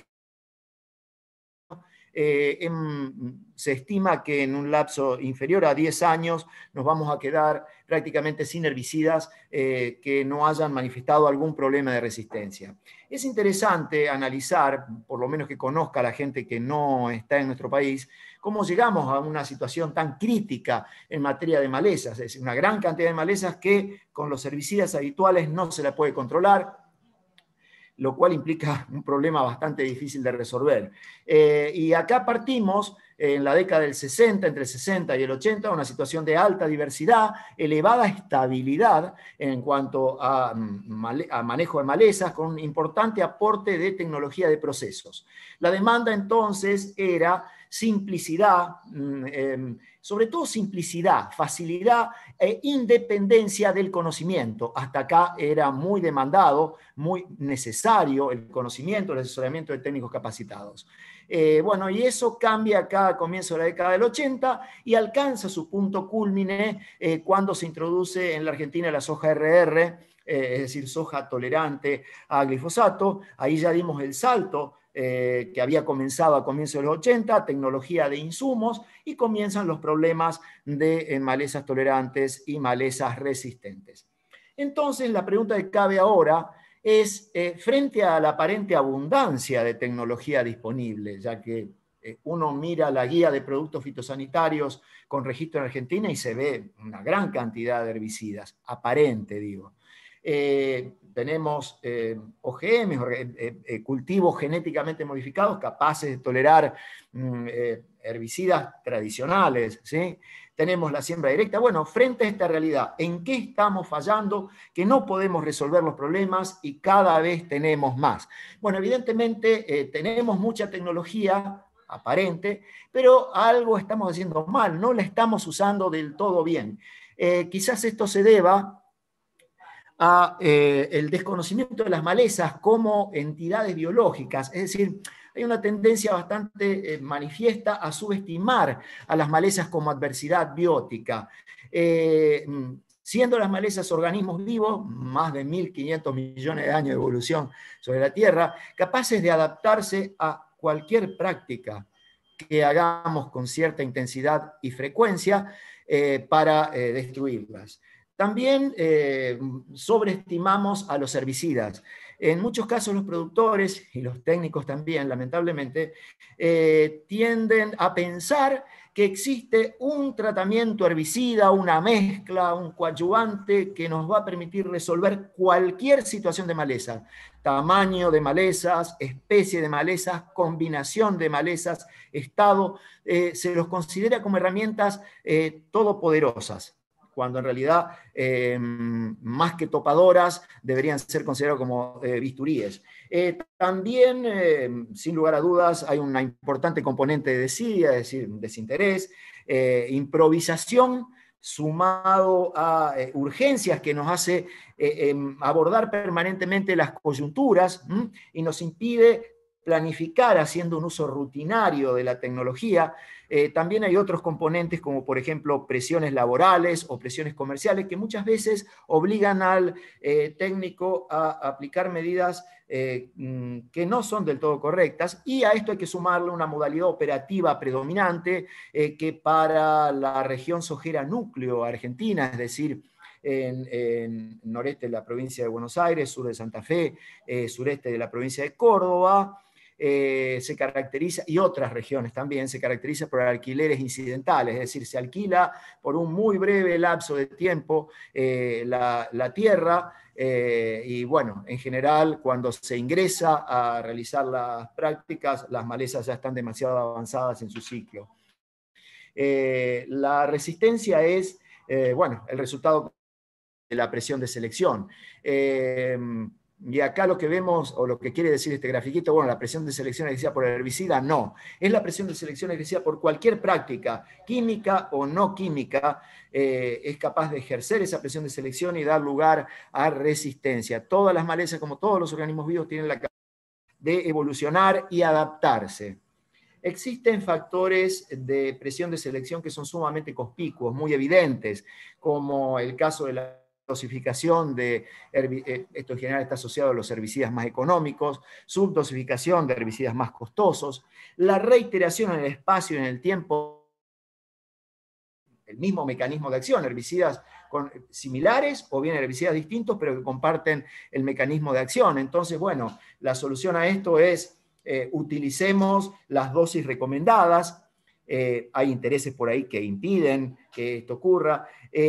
Eh, en, se estima que en un lapso inferior a diez años nos vamos a quedar prácticamente sin herbicidas eh, que no hayan manifestado algún problema de resistencia. Es interesante analizar, por lo menos que conozca a la gente que no está en nuestro país, cómo llegamos a una situación tan crítica en materia de malezas. Es decir, una gran cantidad de malezas que con los herbicidas habituales no se la puede controlar, lo cual implica un problema bastante difícil de resolver. Eh, y acá partimos en la década del sesenta, entre el sesenta y el ochenta, una situación de alta diversidad, elevada estabilidad en cuanto a, a manejo de malezas, con un importante aporte de tecnología de procesos. La demanda entonces era simplicidad, eh, sobre todo simplicidad, facilidad e independencia del conocimiento. Hasta acá era muy demandado, muy necesario el conocimiento, el asesoramiento de técnicos capacitados. Eh, bueno, y eso cambia acá a comienzo de la década del ochenta y alcanza su punto cúlmine eh, cuando se introduce en la Argentina la soja R R, eh, es decir, soja tolerante a glifosato. Ahí ya dimos el salto Eh, que había comenzado a comienzos de los ochenta, tecnología de insumos, y comienzan los problemas de eh, malezas tolerantes y malezas resistentes. Entonces, la pregunta que cabe ahora es, eh, frente a la aparente abundancia de tecnología disponible, ya que eh, uno mira la guía de productos fitosanitarios con registro en Argentina y se ve una gran cantidad de herbicidas, aparente, digo. Eh, tenemos eh, O G Ms, eh, eh, cultivos genéticamente modificados capaces de tolerar mm, eh, herbicidas tradicionales, ¿sí? Tenemos la siembra directa. Bueno, frente a esta realidad, ¿en qué estamos fallando? Que no podemos resolver los problemas y cada vez tenemos más. Bueno, evidentemente eh, tenemos mucha tecnología aparente, pero algo estamos haciendo mal, no la estamos usando del todo bien. Eh, quizás esto se deba a eh, el desconocimiento de las malezas como entidades biológicas, es decir, hay una tendencia bastante eh, manifiesta a subestimar a las malezas como adversidad biótica. Eh, siendo las malezas organismos vivos, más de mil quinientos millones de años de evolución sobre la Tierra, capaces de adaptarse a cualquier práctica que hagamos con cierta intensidad y frecuencia eh, para eh, destruirlas. También eh, sobreestimamos a los herbicidas. En muchos casos los productores y los técnicos también, lamentablemente, eh, tienden a pensar que existe un tratamiento herbicida, una mezcla, un coadyuvante que nos va a permitir resolver cualquier situación de maleza. Tamaño de malezas, especie de malezas, combinación de malezas, estado, eh, se los considera como herramientas eh, todopoderosas, cuando en realidad, eh, más que topadoras, deberían ser considerados como eh, bisturíes. Eh, también, eh, sin lugar a dudas, hay una importante componente de desidia, es decir, desinterés, eh, improvisación, sumado a eh, urgencias que nos hace eh, eh, abordar permanentemente las coyunturas, ¿m? Y nos impide planificar haciendo un uso rutinario de la tecnología. Eh, también hay otros componentes como por ejemplo presiones laborales o presiones comerciales que muchas veces obligan al eh, técnico a aplicar medidas eh, que no son del todo correctas, y a esto hay que sumarle una modalidad operativa predominante eh, que para la región sojera núcleo argentina, es decir, En, en noreste de la provincia de Buenos Aires, sur de Santa Fe, eh, sureste de la provincia de Córdoba, eh, se caracteriza, y otras regiones también, se caracteriza por alquileres incidentales, es decir, se alquila por un muy breve lapso de tiempo eh, la, la tierra, eh, y bueno, en general, cuando se ingresa a realizar las prácticas, las malezas ya están demasiado avanzadas en su ciclo. Eh, la resistencia es, eh, bueno, el resultado de la presión de selección. Eh, y acá lo que vemos, o lo que quiere decir este grafiquito, bueno, la presión de selección ejercida por el herbicida, no. Es la presión de selección ejercida por cualquier práctica, química o no química, eh, es capaz de ejercer esa presión de selección y dar lugar a resistencia. Todas las malezas, como todos los organismos vivos, tienen la capacidad de evolucionar y adaptarse. Existen factores de presión de selección que son sumamente conspicuos, muy evidentes, como el caso de la dosificación de, esto en general está asociado a los herbicidas más económicos, subdosificación de herbicidas más costosos, la reiteración en el espacio y en el tiempo, el mismo mecanismo de acción, herbicidas con, similares o bien herbicidas distintos, pero que comparten el mecanismo de acción. Entonces, bueno, la solución a esto es eh, utilicemos las dosis recomendadas. Eh, hay intereses por ahí que impiden que esto ocurra,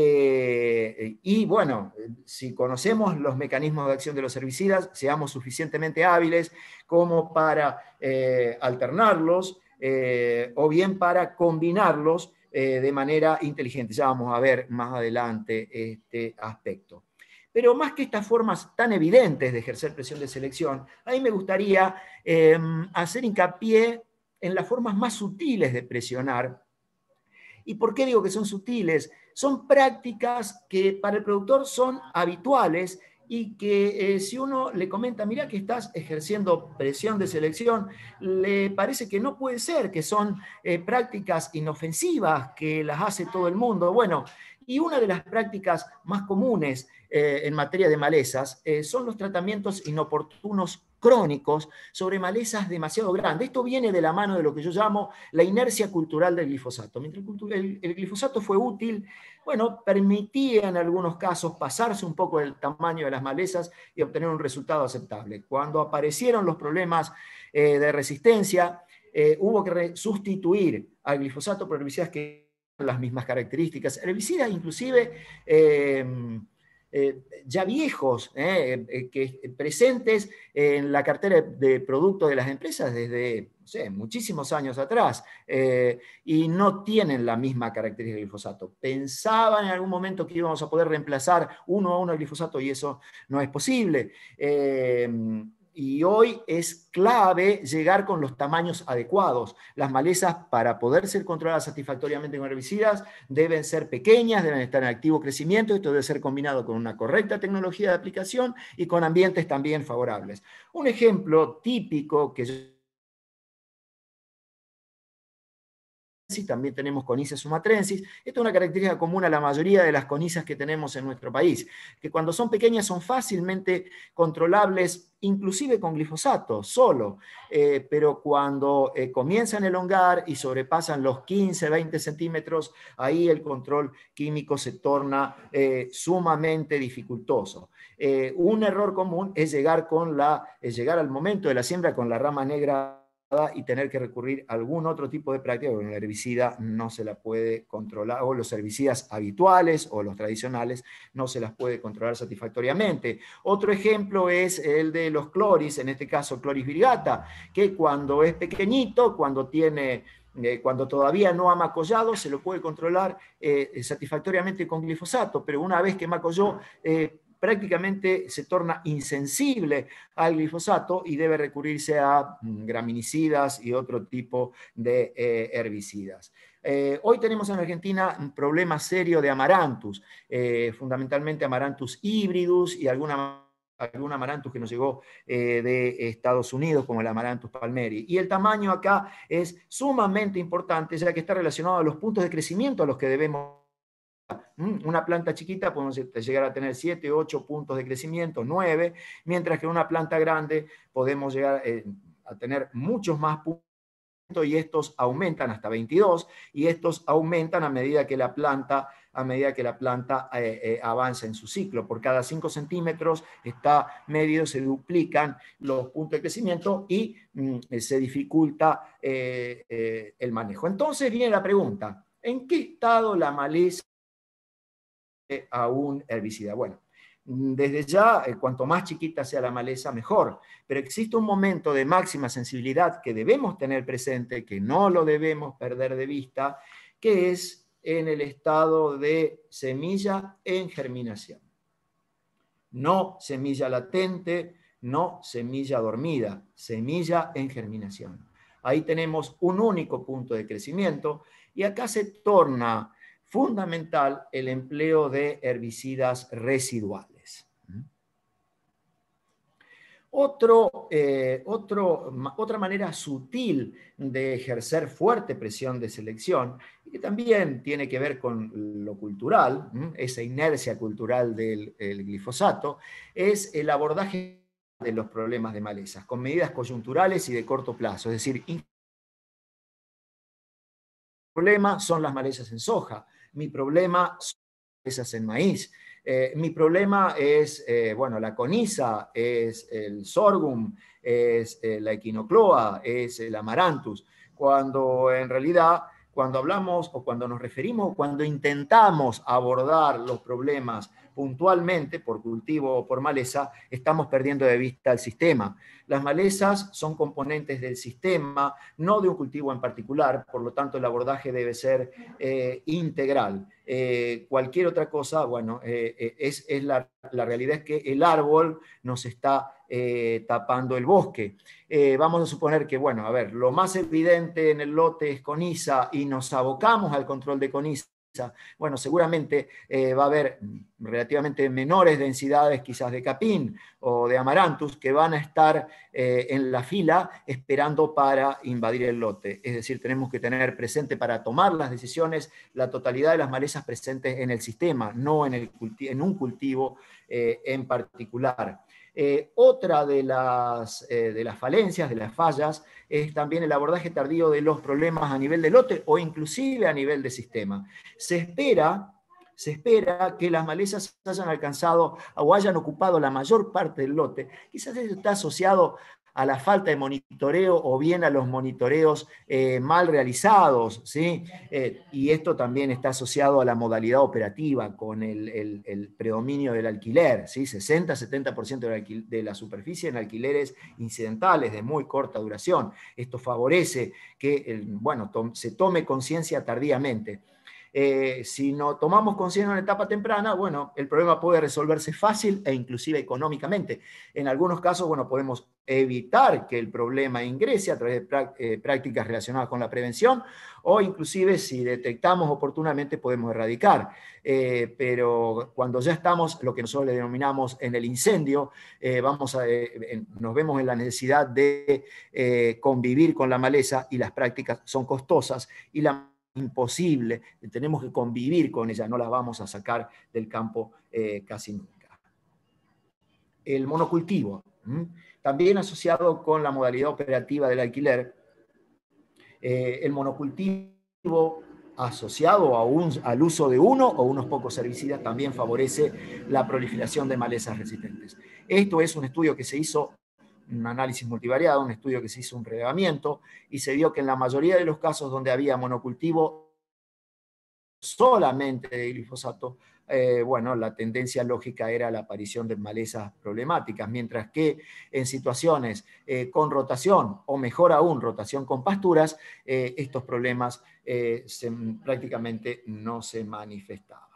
eh, y bueno, si conocemos los mecanismos de acción de los herbicidas, seamos suficientemente hábiles como para eh, alternarlos, eh, o bien para combinarlos eh, de manera inteligente. Ya vamos a ver más adelante este aspecto. Pero más que estas formas tan evidentes de ejercer presión de selección, a mí me gustaría eh, hacer hincapié en las formas más sutiles de presionar. ¿Y por qué digo que son sutiles? Son prácticas que para el productor son habituales y que eh, si uno le comenta, mira que estás ejerciendo presión de selección, le parece que no puede ser, que son eh, prácticas inofensivas, que las hace todo el mundo. Bueno, y una de las prácticas más comunes eh, en materia de malezas eh, son los tratamientos inoportunos crónicos sobre malezas demasiado grandes. Esto viene de la mano de lo que yo llamo la inercia cultural del glifosato. Mientras el, el glifosato fue útil, bueno, permitía en algunos casos pasarse un poco del tamaño de las malezas y obtener un resultado aceptable. Cuando aparecieron los problemas eh, de resistencia, eh, hubo que sustituir al glifosato por herbicidas que tenían las mismas características, herbicidas inclusive eh, Eh, ya viejos, eh, eh, que, presentes en la cartera de productos de las empresas desde no sé, muchísimos años atrás, eh, y no tienen la misma característica del glifosato. Pensaban en algún momento que íbamos a poder reemplazar uno a uno el glifosato y eso no es posible. Eh, Y hoy es clave llegar con los tamaños adecuados. Las malezas, para poder ser controladas satisfactoriamente con herbicidas, deben ser pequeñas, deben estar en activo crecimiento. Esto debe ser combinado con una correcta tecnología de aplicación y con ambientes también favorables. Un ejemplo típico que yo también tenemos Conicia sumatrensis. Esta es una característica común a la mayoría de las conicias que tenemos en nuestro país, que cuando son pequeñas son fácilmente controlables, inclusive con glifosato solo, eh, pero cuando eh, comienzan a elongar y sobrepasan los quince, veinte centímetros, ahí el control químico se torna eh, sumamente dificultoso. Eh, un error común es llegar, con la, es llegar al momento de la siembra con la rama negra y tener que recurrir a algún otro tipo de práctica, porque el herbicida no se la puede controlar, o los herbicidas habituales o los tradicionales no se las puede controlar satisfactoriamente. Otro ejemplo es el de los cloris, en este caso cloris virgata, que cuando es pequeñito, cuando tiene... Eh, cuando todavía no ha macollado, se lo puede controlar eh, satisfactoriamente con glifosato, pero una vez que macolló, eh, prácticamente se torna insensible al glifosato y debe recurrirse a graminicidas y otro tipo de eh, herbicidas. Eh, hoy tenemos en Argentina un problema serio de Amaranthus, eh, fundamentalmente Amaranthus hybridus y alguna algún Amaranthus que nos llegó eh, de Estados Unidos, como el Amaranthus palmeri. Y el tamaño acá es sumamente importante, ya que está relacionado a los puntos de crecimiento a los que debemos. Una planta chiquita podemos llegar a tener siete, ocho puntos de crecimiento, nueve, mientras que en una planta grande podemos llegar eh, a tener muchos más puntos, y estos aumentan hasta veintidós, y estos aumentan a medida que la planta, a medida que la planta eh, eh, avanza en su ciclo. Por cada cinco centímetros está medio, se duplican los puntos de crecimiento y mm, se dificulta eh, eh, el manejo. Entonces viene la pregunta, ¿en qué estado la maleza a un herbicida? Bueno, desde ya, eh, cuanto más chiquita sea la maleza, mejor. Pero existe un momento de máxima sensibilidad que debemos tener presente, que no lo debemos perder de vista, que es en el estado de semilla en germinación. No semilla latente, no semilla dormida, semilla en germinación. Ahí tenemos un único punto de crecimiento y acá se torna fundamental el empleo de herbicidas residuales. Otro, eh, otro, otra manera sutil de ejercer fuerte presión de selección, y que también tiene que ver con lo cultural, esa inercia cultural del el glifosato, es el abordaje de los problemas de malezas, con medidas coyunturales y de corto plazo. Es decir, mi problema son las malezas en soja, mi problema son las malezas en maíz. Eh, mi problema es, eh, bueno, la coniza, es el sorghum, es eh, la equinocloa, es el amaranthus, cuando en realidad, cuando hablamos o cuando nos referimos o cuando intentamos abordar los problemas puntualmente por cultivo o por maleza, estamos perdiendo de vista el sistema. Las malezas son componentes del sistema, no de un cultivo en particular, por lo tanto el abordaje debe ser eh, integral. Eh, cualquier otra cosa, bueno, eh, es, es la, la realidad es que el árbol nos está eh, tapando el bosque. Eh, vamos a suponer que, bueno, a ver, lo más evidente en el lote es coniza y nos abocamos al control de coniza. Bueno, seguramente eh, va a haber relativamente menores densidades quizás de capín o de amaranthus que van a estar eh, en la fila esperando para invadir el lote. Es decir, tenemos que tener presente para tomar las decisiones la totalidad de las malezas presentes en el sistema, no en, el en un cultivo eh, en particular. Eh, otra de las, eh, de las falencias, de las fallas, es también el abordaje tardío de los problemas a nivel de lote o inclusive a nivel de sistema. Se espera, se espera que las malezas hayan alcanzado o hayan ocupado la mayor parte del lote. Quizás eso está asociado a la falta de monitoreo o bien a los monitoreos eh, mal realizados, ¿sí? Eh, y esto también está asociado a la modalidad operativa con el, el, el predominio del alquiler, ¿sí? sesenta a setenta por ciento de la superficie en alquileres incidentales de muy corta duración. Esto favorece que el, bueno, to se tome conciencia tardíamente. Eh, si no tomamos conciencia en una etapa temprana, bueno, el problema puede resolverse fácil e inclusive económicamente. En algunos casos, bueno, podemos evitar que el problema ingrese a través de eh, prácticas relacionadas con la prevención, o inclusive si detectamos oportunamente podemos erradicar. Eh, pero cuando ya estamos, lo que nosotros le denominamos en el incendio, eh, vamos a, eh, nos vemos en la necesidad de eh, convivir con la maleza, y las prácticas son costosas y la imposible, tenemos que convivir con ella, no la vamos a sacar del campo eh, casi nunca. El monocultivo, ¿m? también asociado con la modalidad operativa del alquiler, eh, el monocultivo asociado a un, al uso de uno o unos pocos herbicidas también favorece la proliferación de malezas resistentes. Esto es un estudio que se hizo, un análisis multivariado, un estudio que se hizo un relevamiento, y se vio que en la mayoría de los casos donde había monocultivo solamente de glifosato, eh, bueno, la tendencia lógica era la aparición de malezas problemáticas, mientras que en situaciones eh, con rotación, o mejor aún, rotación con pasturas, eh, estos problemas eh, se, prácticamente no se manifestaban.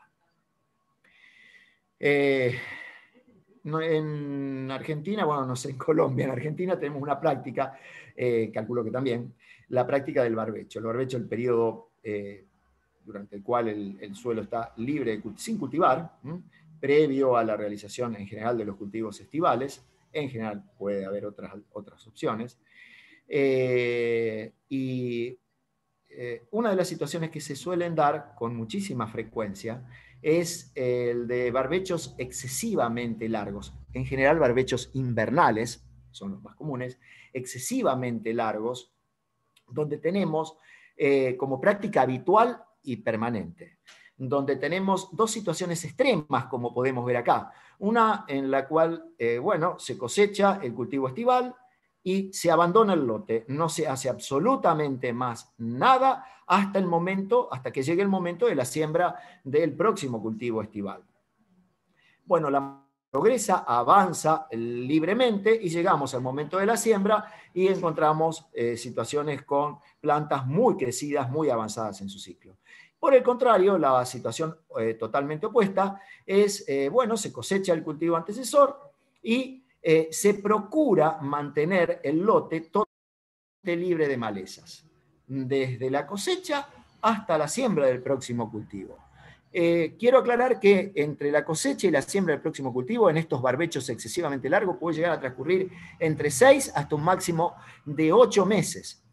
Eh, No, en Argentina, bueno, no sé, en Colombia, en Argentina tenemos una práctica, eh, calculo que también, la práctica del barbecho. El barbecho es el periodo eh, durante el cual el, el suelo está libre, de, sin cultivar, ¿m? previo a la realización en general de los cultivos estivales. En general puede haber otras, otras opciones. Eh, y eh, una de las situaciones que se suelen dar con muchísima frecuencia es el de barbechos excesivamente largos. En general, barbechos invernales son los más comunes, excesivamente largos, donde tenemos eh, como práctica habitual y permanente, donde tenemos dos situaciones extremas, como podemos ver acá. Una en la cual, eh, bueno, se cosecha el cultivo estival y se abandona el lote, no se hace absolutamente más nada hasta el momento, hasta que llegue el momento de la siembra del próximo cultivo estival. Bueno, la progresa, avanza libremente y llegamos al momento de la siembra y encontramos eh, situaciones con plantas muy crecidas, muy avanzadas en su ciclo. Por el contrario, la situación eh, totalmente opuesta es, eh, bueno, se cosecha el cultivo antecesor y eh, se procura mantener el lote totalmente libre de malezas, desde la cosecha hasta la siembra del próximo cultivo. Eh, quiero aclarar que entre la cosecha y la siembra del próximo cultivo, en estos barbechos excesivamente largos, puede llegar a transcurrir entre seis hasta un máximo de ocho meses.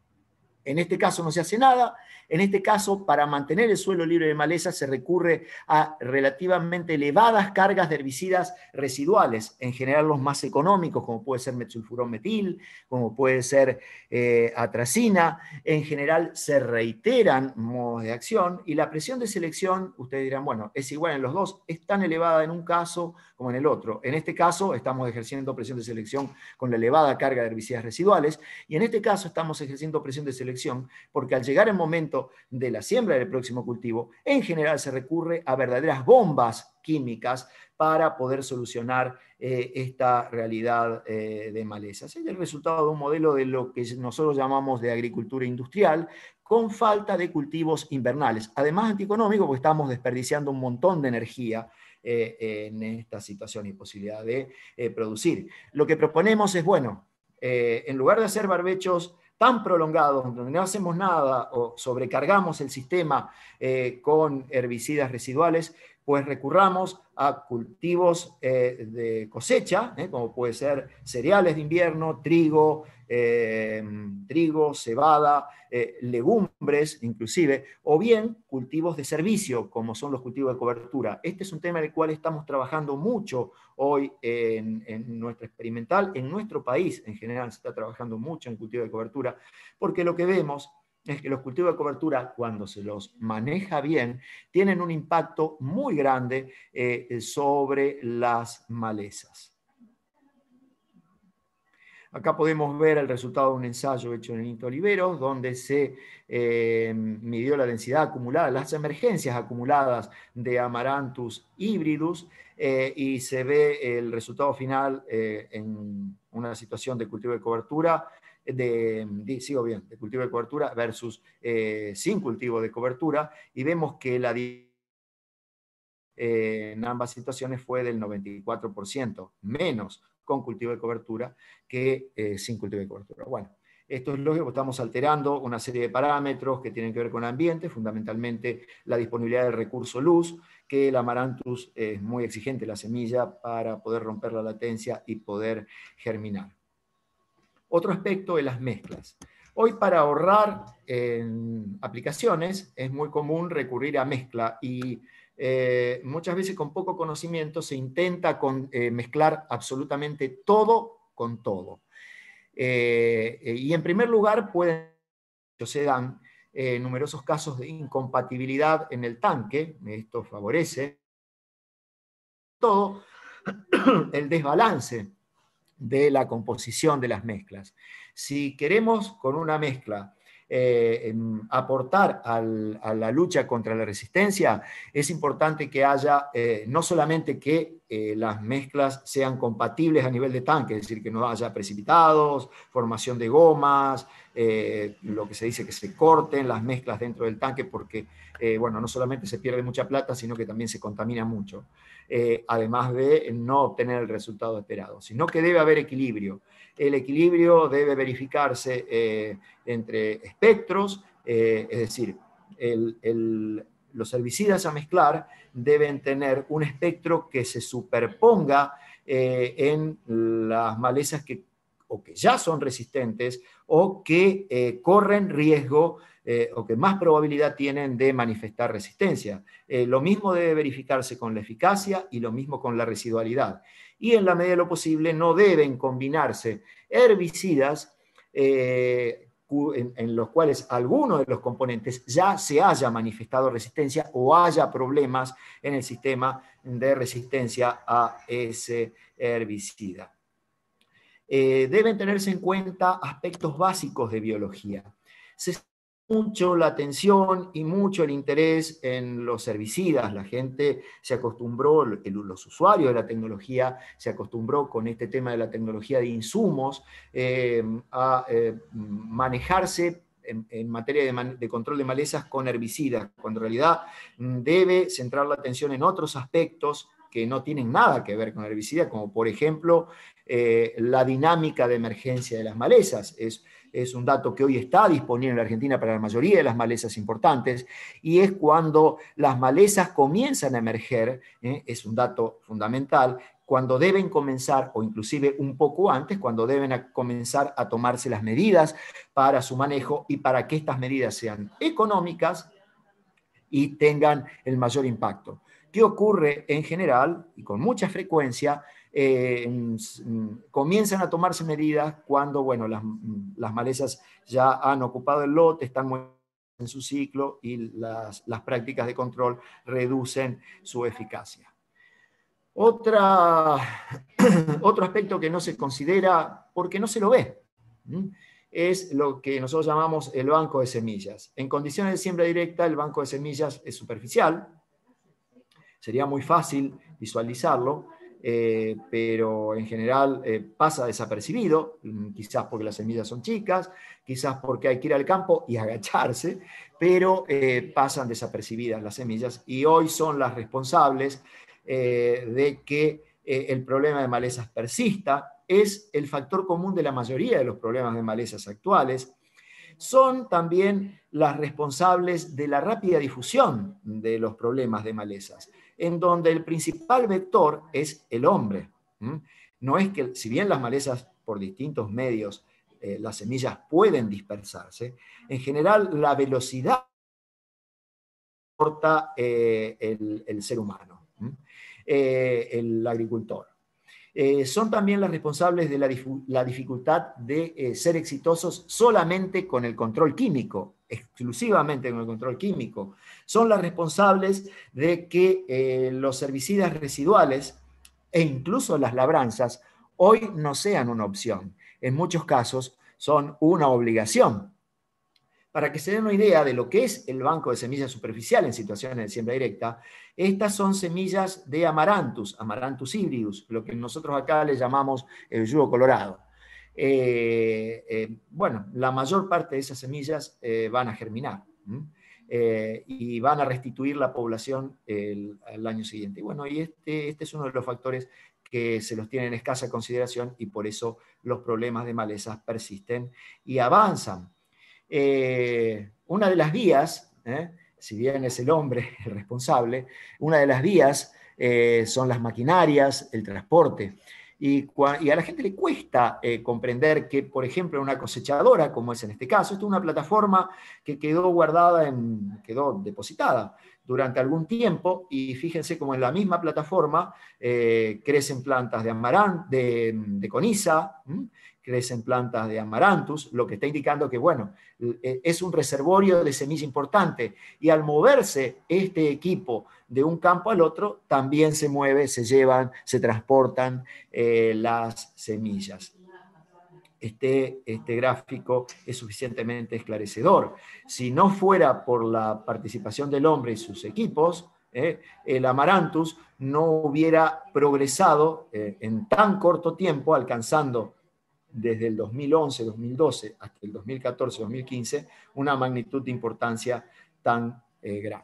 En este caso no se hace nada. En este caso, para mantener el suelo libre de maleza, se recurre a relativamente elevadas cargas de herbicidas residuales, en general los más económicos, como puede ser metsulfurón metil, como puede ser eh, atracina. En general se reiteran modos de acción y la presión de selección, ustedes dirán, bueno, es igual en los dos, es tan elevada en un caso como en el otro. En este caso estamos ejerciendo presión de selección con la elevada carga de herbicidas residuales y en este caso estamos ejerciendo presión de selección porque al llegar el momento de la siembra del próximo cultivo, en general se recurre a verdaderas bombas químicas para poder solucionar eh, esta realidad eh, de malezas. Es el resultado de un modelo de lo que nosotros llamamos de agricultura industrial, con falta de cultivos invernales. Además antieconómico, porque estamos desperdiciando un montón de energía eh, en esta situación y posibilidad de eh, producir. Lo que proponemos es, bueno, eh, en lugar de hacer barbechos tan prolongados, donde no hacemos nada o sobrecargamos el sistema eh, con herbicidas residuales, pues recurramos a cultivos eh, de cosecha, eh, como puede ser cereales de invierno, trigo, eh, trigo, cebada, eh, legumbres inclusive, o bien cultivos de servicio, como son los cultivos de cobertura. Este es un tema en el cual estamos trabajando mucho hoy en, en nuestra experimental, en nuestro país en general se está trabajando mucho en cultivo de cobertura, porque lo que vemos es que los cultivos de cobertura, cuando se los maneja bien, tienen un impacto muy grande eh, sobre las malezas. Acá podemos ver el resultado de un ensayo hecho en Nito Oliveros, donde se eh, midió la densidad acumulada, las emergencias acumuladas de Amaranthus hybridus, eh, y se ve el resultado final eh, en una situación de cultivo de cobertura, de, de, sigo bien, de cultivo de cobertura versus eh, sin cultivo de cobertura, y vemos que la eh, en ambas situaciones fue del noventa y cuatro por ciento menos con cultivo de cobertura que eh, sin cultivo de cobertura. Bueno, esto es lógico, estamos alterando una serie de parámetros que tienen que ver con el ambiente, fundamentalmente la disponibilidad del recurso luz, que el Amaranthus es muy exigente, la semilla, para poder romper la latencia y poder germinar. Otro aspecto de las mezclas. Hoy, para ahorrar en aplicaciones, es muy común recurrir a mezcla y eh, muchas veces con poco conocimiento se intenta con, eh, mezclar absolutamente todo con todo. Eh, y en primer lugar, pueden, se dan eh, numerosos casos de incompatibilidad en el tanque, esto favorece todo el desbalance de la composición de las mezclas. Si queremos con una mezcla eh, aportar al, a la lucha contra la resistencia, es importante que haya eh, no solamente que eh, las mezclas sean compatibles a nivel de tanque, es decir, que no haya precipitados, formación de gomas, eh, lo que se dice que se corten las mezclas dentro del tanque porque, eh, bueno, no solamente se pierde mucha plata, sino que también se contamina mucho. Eh, además de no obtener el resultado esperado, sino que debe haber equilibrio. El equilibrio debe verificarse eh, entre espectros, eh, es decir, el, el, los herbicidas a mezclar deben tener un espectro que se superponga eh, en las malezas que, o que ya son resistentes o que eh, corren riesgo eh, o que más probabilidad tienen de manifestar resistencia. Eh, lo mismo debe verificarse con la eficacia y lo mismo con la residualidad. Y en la medida de lo posible no deben combinarse herbicidas eh, En, en los cuales alguno de los componentes ya se haya manifestado resistencia o haya problemas en el sistema de resistencia a ese herbicida. Eh, deben tenerse en cuenta aspectos básicos de biología. Se mucho la atención y mucho el interés en los herbicidas. La gente se acostumbró, los usuarios de la tecnología se acostumbró con este tema de la tecnología de insumos eh, a eh, manejarse en, en materia de, man, de control de malezas con herbicidas, cuando en realidad debe centrar la atención en otros aspectos que no tienen nada que ver con herbicidas, como por ejemplo eh, la dinámica de emergencia de las malezas. Es, es un dato que hoy está disponible en la Argentina para la mayoría de las malezas importantes, y es cuando las malezas comienzan a emerger, ¿eh? Es un dato fundamental, cuando deben comenzar, o inclusive un poco antes, cuando deben a comenzar a tomarse las medidas para su manejo y para que estas medidas sean económicas y tengan el mayor impacto. ¿Qué ocurre en general y con mucha frecuencia? Eh, comienzan a tomarse medidas cuando, bueno, las, las malezas ya han ocupado el lote, están muy en su ciclo y las, las prácticas de control reducen su eficacia. Otra, otro aspecto que no se considera porque no se lo ve, ¿sí? Es lo que nosotros llamamos el banco de semillas. En condiciones de siembra directa, el banco de semillas es superficial. Sería muy fácil visualizarlo, eh, pero en general eh, pasa desapercibido, quizás porque las semillas son chicas, quizás porque hay que ir al campo y agacharse, pero eh, pasan desapercibidas las semillas y hoy son las responsables eh, de que eh, el problema de malezas persista. Es el factor común de la mayoría de los problemas de malezas actuales. Son también las responsables de la rápida difusión de los problemas de malezas, en donde el principal vector es el hombre. No es que, si bien las malezas por distintos medios, eh, las semillas pueden dispersarse, en general la velocidad importa eh, el, el ser humano, eh, el agricultor. Eh, son también las responsables de la, la dificultad de eh, ser exitosos solamente con el control químico, exclusivamente con el control químico. Son las responsables de que eh, los herbicidas residuales e incluso las labranzas hoy no sean una opción. En muchos casos son una obligación. Para que se den una idea de lo que es el banco de semillas superficial en situaciones de siembra directa, estas son semillas de Amaranthus, Amaranthus hybridus, lo que nosotros acá le llamamos el yugo colorado. Eh, eh, bueno, la mayor parte de esas semillas eh, van a germinar eh, y van a restituir la población el, el año siguiente. Y bueno, y este, este es uno de los factores que se los tiene en escasa consideración y por eso los problemas de malezas persisten y avanzan. Eh, una de las vías, eh, si bien es el hombre el responsable, una de las vías eh, son las maquinarias, el transporte. Y, y a la gente le cuesta eh, comprender que, por ejemplo, una cosechadora, como es en este caso, esto es una plataforma que quedó guardada, en, quedó depositada durante algún tiempo, y fíjense cómo en la misma plataforma eh, crecen plantas de amarán, de, de coniza, ¿m? Crecen plantas de Amaranthus, lo que está indicando que, bueno, es un reservorio de semilla importante, y al moverse este equipo de un campo al otro, también se mueve, se llevan, se transportan eh, las semillas. Este, este gráfico es suficientemente esclarecedor. Si no fuera por la participación del hombre y sus equipos, eh, el Amaranthus no hubiera progresado eh, en tan corto tiempo, alcanzando desde el dos mil once, dos mil doce hasta el dos mil catorce, dos mil quince, una magnitud de importancia tan eh, grande.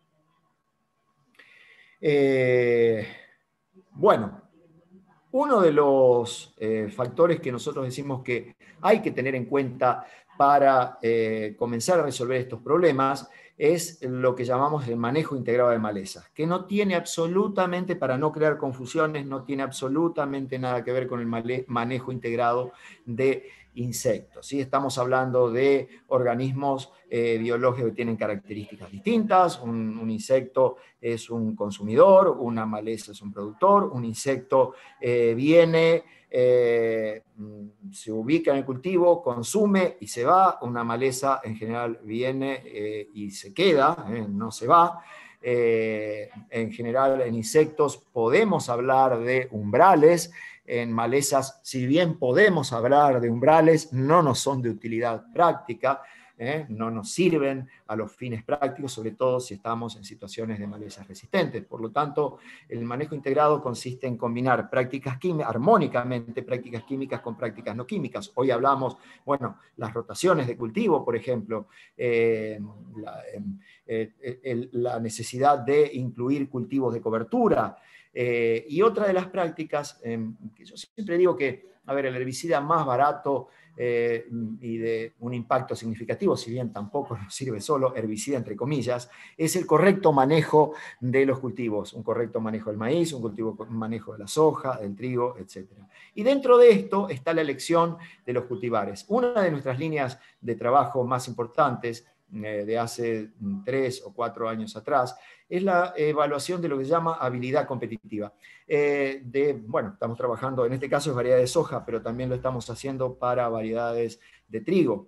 Eh, bueno, uno de los eh, factores que nosotros decimos que hay que tener en cuenta para eh, comenzar a resolver estos problemas es lo que llamamos el manejo integrado de malezas, que no tiene absolutamente, para no crear confusiones, no tiene absolutamente nada que ver con el manejo integrado de insectos, ¿sí? Estamos hablando de organismos eh, biológicos que tienen características distintas. Un, un insecto es un consumidor, una maleza es un productor, un insecto eh, viene, eh, se ubica en el cultivo, consume y se va. Una maleza en general viene eh, y se queda, eh, no se va. Eh, en general en insectos podemos hablar de umbrales. En malezas, si bien podemos hablar de umbrales, no nos son de utilidad práctica, ¿eh? No nos sirven a los fines prácticos, sobre todo si estamos en situaciones de malezas resistentes. Por lo tanto, el manejo integrado consiste en combinar prácticas químicas, armónicamente prácticas químicas con prácticas no químicas. Hoy hablamos, bueno, las rotaciones de cultivo, por ejemplo, eh, la, eh, eh, la necesidad de incluir cultivos de cobertura. Eh, y otra de las prácticas, eh, que yo siempre digo que, a ver, el herbicida más barato eh, y de un impacto significativo, si bien tampoco nos sirve solo, herbicida entre comillas, es el correcto manejo de los cultivos, un correcto manejo del maíz, un cultivo, un manejo de la soja, del trigo, etcétera. Y dentro de esto está la elección de los cultivares. Una de nuestras líneas de trabajo más importantes eh, de hace tres o cuatro años atrás es la evaluación de lo que se llama habilidad competitiva. Eh, de, bueno, estamos trabajando, en este caso es variedad de soja, pero también lo estamos haciendo para variedades de trigo.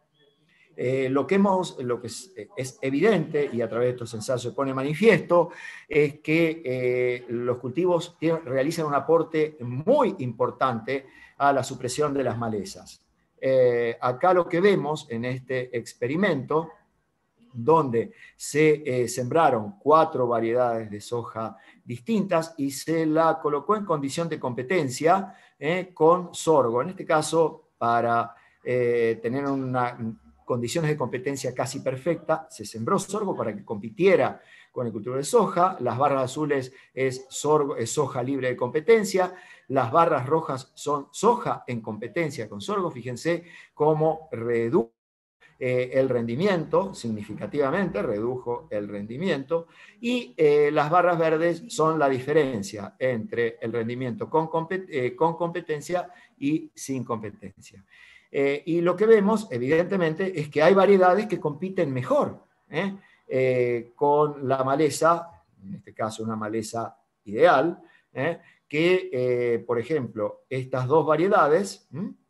Eh, lo que, hemos, lo que es, es evidente, y a través de estos ensayos se pone manifiesto, es que eh, los cultivos tienen, realizan un aporte muy importante a la supresión de las malezas. Eh, acá lo que vemos en este experimento, donde se eh, sembraron cuatro variedades de soja distintas y se la colocó en condición de competencia eh, con sorgo. En este caso, para eh, tener una, condiciones de competencia casi perfecta, se sembró sorgo para que compitiera con el cultivo de soja. Las barras azules es, sorgo, es soja libre de competencia. Las barras rojas son soja en competencia con sorgo. Fíjense cómo redujo Eh, el rendimiento, significativamente redujo el rendimiento, y eh, las barras verdes son la diferencia entre el rendimiento con, compet eh, con competencia y sin competencia. Eh, y lo que vemos, evidentemente, es que hay variedades que compiten mejor ¿eh? Eh, con la maleza, en este caso una maleza ideal, ¿eh? que, eh, por ejemplo, estas dos variedades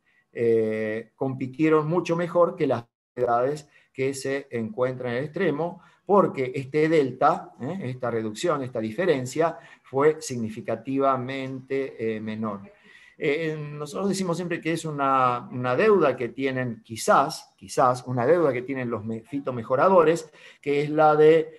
eh, compitieron mucho mejor que las que se encuentran en el extremo, porque este delta, ¿eh? esta reducción, esta diferencia, fue significativamente eh, menor. Eh, nosotros decimos siempre que es una, una deuda que tienen, quizás, quizás, una deuda que tienen los fitomejoradores, que es la de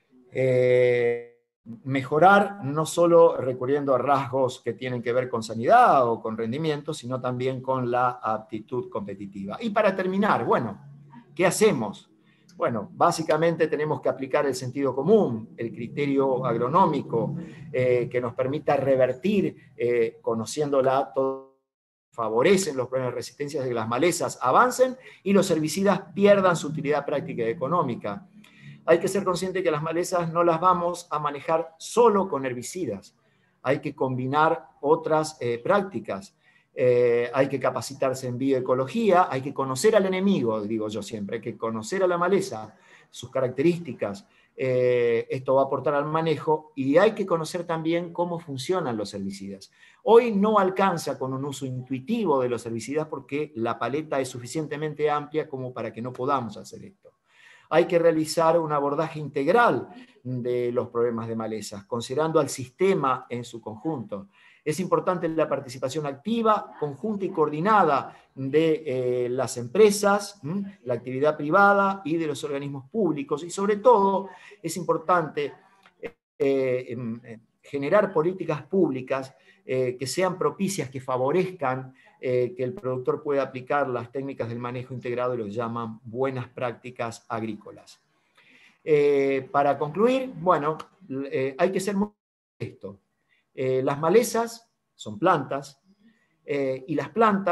eh, mejorar no solo recurriendo a rasgos que tienen que ver con sanidad o con rendimiento, sino también con la aptitud competitiva. Y para terminar, bueno, ¿qué hacemos? Bueno, básicamente tenemos que aplicar el sentido común, el criterio agronómico, eh, que nos permita revertir, eh, conociéndola, todo, favorecen los problemas de resistencia de que las malezas avancen y los herbicidas pierdan su utilidad práctica y económica. Hay que ser consciente que las malezas no las vamos a manejar solo con herbicidas. Hay que combinar otras eh, prácticas. Eh, hay que capacitarse en bioecología, hay que conocer al enemigo, digo yo siempre, hay que conocer a la maleza, sus características. Eh, esto va a aportar al manejo, y hay que conocer también cómo funcionan los herbicidas. Hoy no alcanza con un uso intuitivo de los herbicidas porque la paleta es suficientemente amplia como para que no podamos hacer esto. Hay que realizar un abordaje integral de los problemas de malezas, considerando al sistema en su conjunto. Es importante la participación activa, conjunta y coordinada de eh, las empresas, ¿m? la actividad privada y de los organismos públicos. Y sobre todo es importante eh, eh, generar políticas públicas eh, que sean propicias, que favorezcan eh, que el productor pueda aplicar las técnicas del manejo integrado y lo que llaman buenas prácticas agrícolas. Eh, para concluir, bueno, eh, hay que ser muy honesto. Eh, las malezas son plantas, eh, y las plantas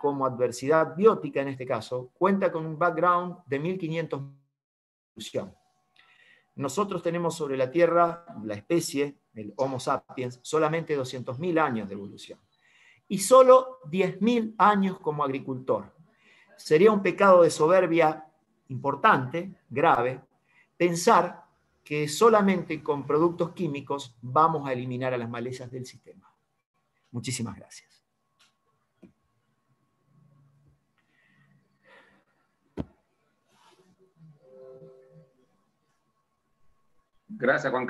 como adversidad biótica en este caso, cuenta con un background de mil quinientos años de evolución. Nosotros tenemos sobre la Tierra, la especie, el Homo sapiens, solamente doscientos mil años de evolución. Y solo diez mil años como agricultor. Sería un pecado de soberbia importante, grave, pensar que solamente con productos químicos vamos a eliminar a las malezas del sistema. Muchísimas gracias. Gracias, Juan Carlos.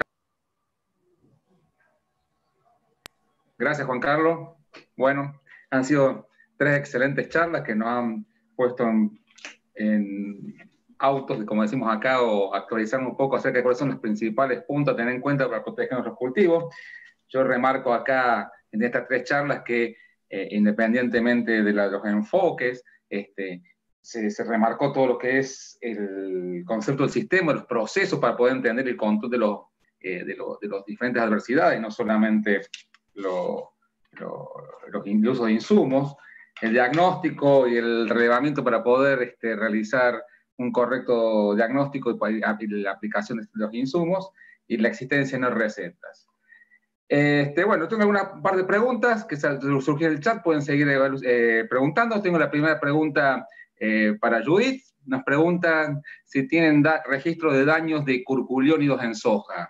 Gracias, Juan Carlos. Bueno, han sido tres excelentes charlas que nos han puesto en, en autos, como decimos acá, o actualizar un poco acerca de cuáles son los principales puntos a tener en cuenta para proteger nuestros cultivos. Yo remarco acá en estas tres charlas que eh, independientemente de la, los enfoques, este, se, se remarcó todo lo que es el concepto del sistema, los procesos para poder entender el control de los, eh, de los, de los diferentes adversidades, no solamente lo, lo, los usos de insumos, el diagnóstico y el relevamiento para poder este, realizar un correcto diagnóstico y la aplicación de los insumos, y la existencia de no recetas. Este, bueno, tengo alguna par de preguntas que surgieron en el chat, pueden seguir eh, preguntando. Tengo la primera pregunta eh, para Judith. Nos preguntan si tienen registro de daños de curculiónidos en soja.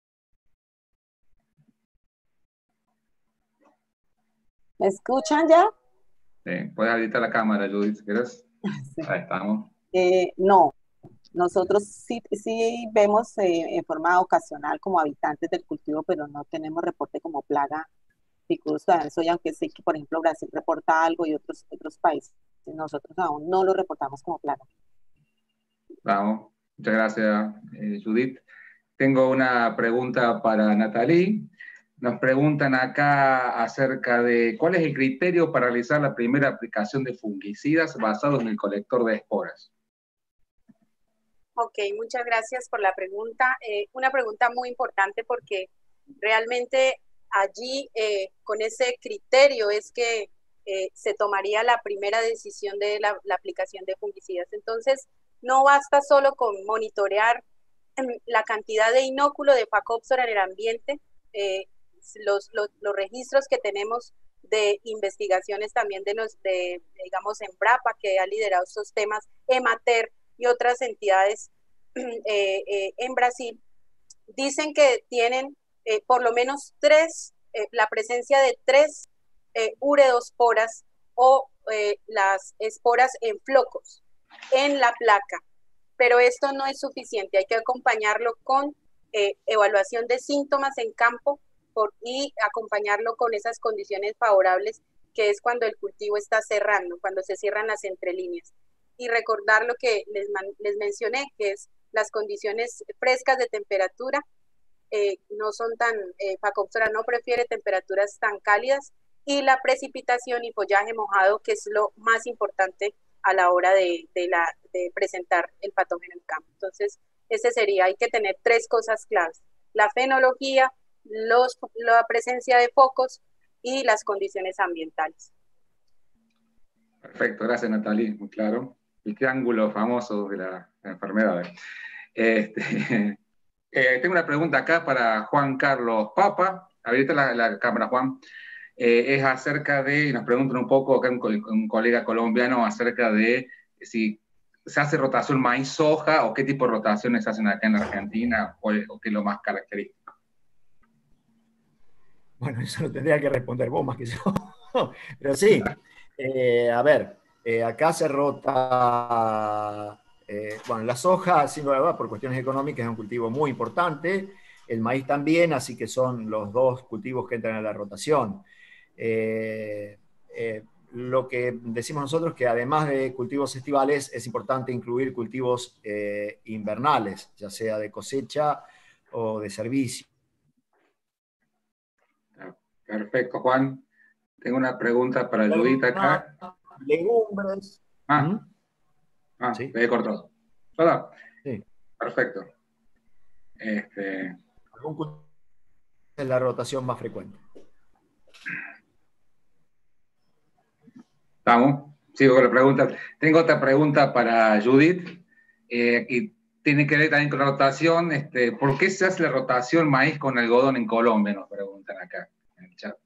¿Me escuchan ya? Sí, puedes habilitar la cámara, Judith, si quieres. Sí. Ahí estamos. Eh, no, nosotros sí, sí vemos eh, en forma ocasional como habitantes del cultivo, pero no tenemos reporte como plaga picudosa de soya, aunque sé que, por ejemplo, Brasil reporta algo y otros, otros países. Nosotros aún no lo reportamos como plaga. Vamos, muchas gracias, eh, Judith. Tengo una pregunta para Nathalie. Nos preguntan acá acerca de cuál es el criterio para realizar la primera aplicación de fungicidas basado en el colector de esporas. Ok, muchas gracias por la pregunta. Eh, una pregunta muy importante porque realmente allí eh, con ese criterio es que eh, se tomaría la primera decisión de la, la aplicación de fungicidas. Entonces, no basta solo con monitorear la cantidad de inóculo de Phacopsora en el ambiente, eh, los, los, los registros que tenemos de investigaciones también de los, de, digamos, Embrapa, que ha liderado estos temas, Emater y otras entidades eh, eh, en Brasil, dicen que tienen eh, por lo menos tres, eh, la presencia de tres eh, ureosporas o eh, las esporas en flocos en la placa. Pero esto no es suficiente, hay que acompañarlo con eh, evaluación de síntomas en campo por, y acompañarlo con esas condiciones favorables, que es cuando el cultivo está cerrando, cuando se cierran las entrelíneas. Y recordar lo que les, les mencioné, que es las condiciones frescas de temperatura, eh, no son tan, eh, Phacopsora no prefiere temperaturas tan cálidas, y la precipitación y follaje mojado, que es lo más importante a la hora de, de, la, de presentar el patógeno en campo. Entonces, ese sería, hay que tener tres cosas claves: la fenología, los, la presencia de focos y las condiciones ambientales. Perfecto, gracias Nathalie, muy claro. El triángulo famoso de la, la enfermedad. Este, eh, tengo una pregunta acá para Juan Carlos Papa. Habilita la, la cámara, Juan. Eh, es acerca de, nos preguntan un poco acá un, un colega colombiano acerca de si se hace rotación maíz-soja o qué tipo de rotaciones se hacen acá en Argentina o, o qué es lo más característico. Bueno, eso lo tendría que responder vos más que yo. Pero sí, eh, a ver, eh, acá se rota, eh, bueno, la soja, sin duda, por cuestiones económicas, es un cultivo muy importante, el maíz también, así que son los dos cultivos que entran a la rotación. Eh, eh, lo que decimos nosotros es que además de cultivos estivales es importante incluir cultivos eh, invernales, ya sea de cosecha o de servicio. Perfecto, Juan. Tengo una pregunta para Judith acá. Legumbres. Ah, ¿Mm? ah ¿Sí? le he cortado. ¿Hola? Sí. Perfecto. Este... Algún cultivo es la rotación más frecuente. ¿Estamos? sigo con la pregunta. Tengo otra pregunta para Judith, eh, y tiene que ver también con la rotación. Este, ¿por qué se hace la rotación maíz con algodón en Colombia? Nos preguntan acá en el chat.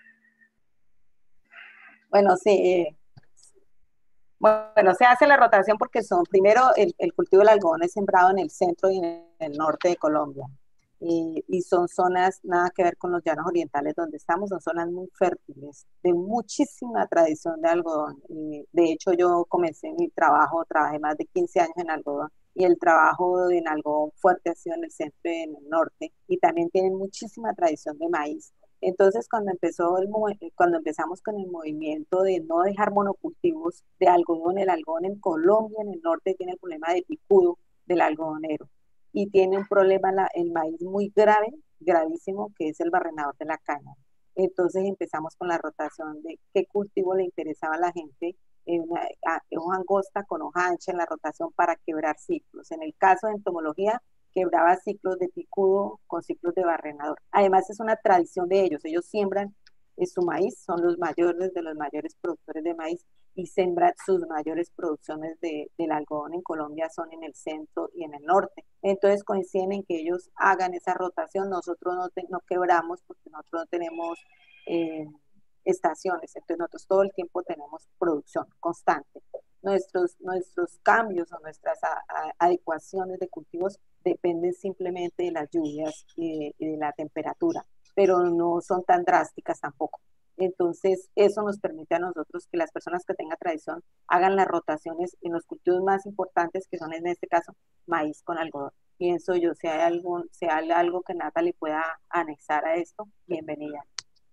Bueno, sí. eh, Bueno, se hace la rotación porque son, primero, el, el cultivo del algodón es sembrado en el centro y en el norte de Colombia. Y, y son zonas nada que ver con los llanos orientales donde estamos, son zonas muy fértiles, de muchísima tradición de algodón. Y de hecho, yo comencé mi trabajo, trabajé más de quince años en algodón, y el trabajo en algodón fuerte ha sido en el centro y en el norte, y también tienen muchísima tradición de maíz. Entonces, cuando empezó el, cuando empezamos con el movimiento de no dejar monocultivos de algodón, el algodón en Colombia, en el norte, tiene el problema de picudo del algodonero y tiene un problema la, el maíz muy grave, gravísimo, que es el barrenador de la caña. Entonces empezamos con la rotación de qué cultivo le interesaba a la gente, en una, a, hoja angosta con hoja ancha en la rotación para quebrar ciclos. En el caso de entomología, quebraba ciclos de picudo con ciclos de barrenador. Además es una tradición de ellos, ellos siembran eh, su maíz, son los mayores de los mayores productores de maíz y sembran sus mayores producciones de, del algodón en Colombia son en el centro y en el norte. Entonces coinciden en que ellos hagan esa rotación, nosotros no, te, no quebramos porque nosotros no tenemos eh, estaciones, entonces nosotros todo el tiempo tenemos producción constante. Nuestros, nuestros cambios o nuestras a, a, adecuaciones de cultivos dependen simplemente de las lluvias y de, y de la temperatura, pero no son tan drásticas tampoco. Entonces, eso nos permite a nosotros que las personas que tengan tradición hagan las rotaciones en los cultivos más importantes, que son en este caso maíz con algodón. Pienso yo, si hay, algún, si hay algo que Natalie pueda anexar a esto, bienvenida.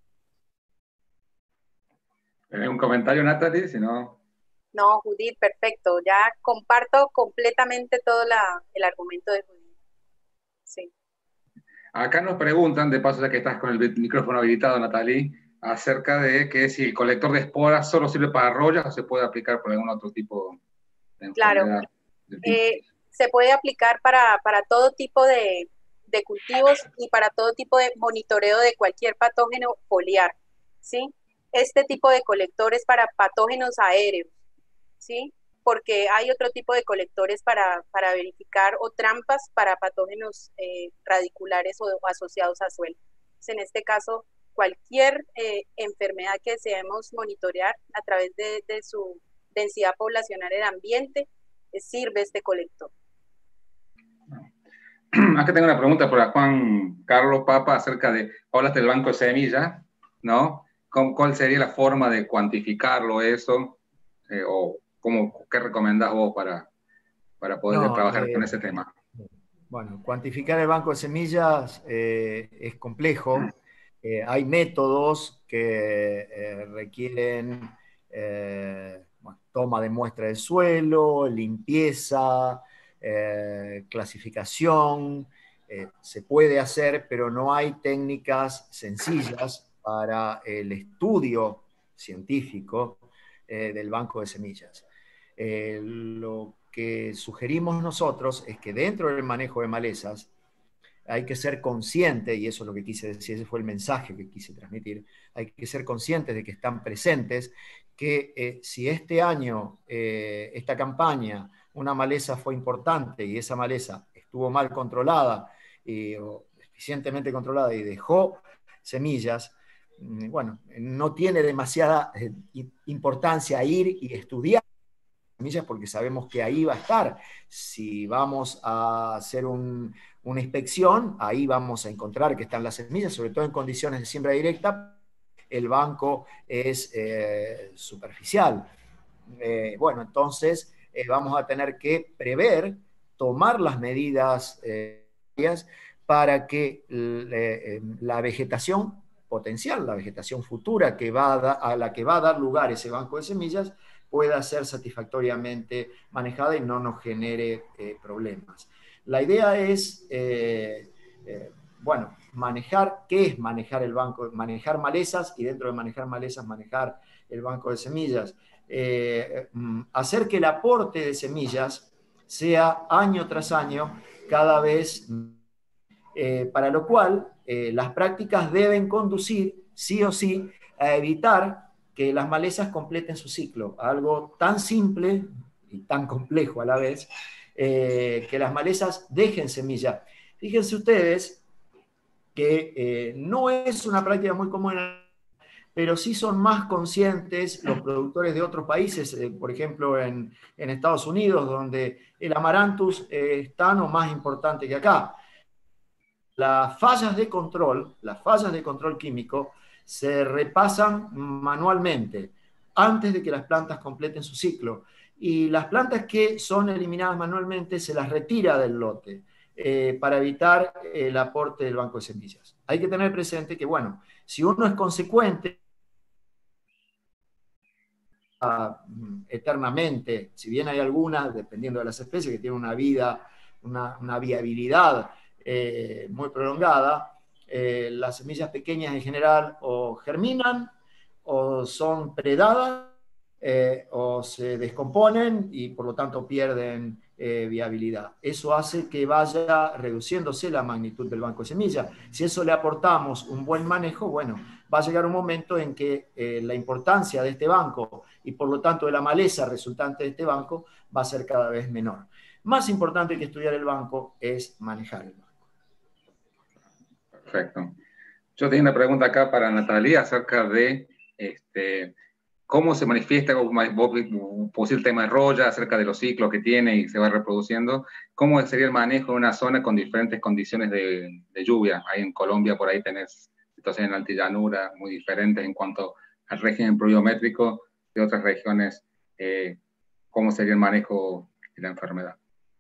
¿Un comentario, Natalie? Si no... No, Judith, perfecto. Ya comparto completamente todo la, el argumento de Judith. Sí. Acá nos preguntan, de paso ya que estás con el micrófono habilitado, Natalie, acerca de que si el colector de esporas solo sirve para rollas o se puede aplicar por algún otro tipo de enfermedad. Claro. Eh, se puede aplicar para, para todo tipo de, de cultivos y para todo tipo de monitoreo de cualquier patógeno foliar, ¿sí? Este tipo de colectores para patógenos aéreos, ¿sí? Porque hay otro tipo de colectores para, para verificar o trampas para patógenos eh, radiculares o asociados a suelo. Entonces, en este caso, cualquier eh, enfermedad que deseemos monitorear a través de, de su densidad poblacional en el ambiente, eh, sirve este colector. Acá tengo una pregunta para Juan Carlos Papa acerca de, hablaste del banco de semillas, ¿no? ¿Cuál sería la forma de cuantificarlo eso? Eh, o ¿cómo, ¿qué recomendás vos para, para poder no, trabajar eh, con ese tema? Bueno, cuantificar el banco de semillas eh, es complejo. Eh, hay métodos que eh, requieren eh, bueno, toma de muestra del suelo, limpieza, eh, clasificación. Eh, se puede hacer, pero no hay técnicas sencillas para el estudio científico eh, del banco de semillas. Eh, lo que sugerimos nosotros es que dentro del manejo de malezas hay que ser consciente, y eso es lo que quise decir, ese fue el mensaje que quise transmitir, hay que ser conscientes de que están presentes, que eh, si este año, eh, esta campaña, una maleza fue importante y esa maleza estuvo mal controlada eh, o deficientemente controlada y dejó semillas, bueno, no tiene demasiada eh, importancia ir y estudiar semillas porque sabemos que ahí va a estar. Si vamos a hacer un, una inspección, ahí vamos a encontrar que están las semillas, sobre todo en condiciones de siembra directa, el banco es eh, superficial. Eh, bueno, entonces eh, vamos a tener que prever, tomar las medidas eh, para que eh, la vegetación potencial, la vegetación futura que va a, da, a la que va a dar lugar ese banco de semillas, pueda ser satisfactoriamente manejada y no nos genere eh, problemas. La idea es, eh, eh, bueno, manejar, ¿qué es manejar el banco? Manejar malezas y dentro de manejar malezas, manejar el banco de semillas. Eh, hacer que el aporte de semillas sea año tras año cada vez, eh, para lo cual eh, las prácticas deben conducir, sí o sí, a evitar que las malezas completen su ciclo, algo tan simple y tan complejo a la vez, eh, que las malezas dejen semilla. Fíjense ustedes que eh, no es una práctica muy común, pero sí son más conscientes los productores de otros países, eh, por ejemplo en, en Estados Unidos, donde el amaranthus eh, es tan o más importante que acá. Las fallas de control, las fallas de control químico, se repasan manualmente antes de que las plantas completen su ciclo. Y las plantas que son eliminadas manualmente se las retira del lote eh, para evitar el aporte del banco de semillas. Hay que tener presente que, bueno, si uno es consecuente uh, eternamente, si bien hay algunas, dependiendo de las especies, que tienen una vida, una, una viabilidad eh, muy prolongada, eh, las semillas pequeñas en general o germinan o son predadas eh, o se descomponen y por lo tanto pierden eh, viabilidad. Eso hace que vaya reduciéndose la magnitud del banco de semillas. Si eso le aportamos un buen manejo, bueno, va a llegar un momento en que eh, la importancia de este banco y por lo tanto de la maleza resultante de este banco va a ser cada vez menor. Más importante que estudiar el banco es manejar el banco. Perfecto. Yo tenía una pregunta acá para Natalia acerca de este, cómo se manifiesta, vos pusiste el tema de roya, acerca de los ciclos que tiene y se va reproduciendo. ¿Cómo sería el manejo en una zona con diferentes condiciones de, de lluvia? Ahí en Colombia, por ahí tenés situaciones en altillanura muy diferentes en cuanto al régimen pluviométrico de otras regiones. Eh, ¿Cómo sería el manejo de la enfermedad?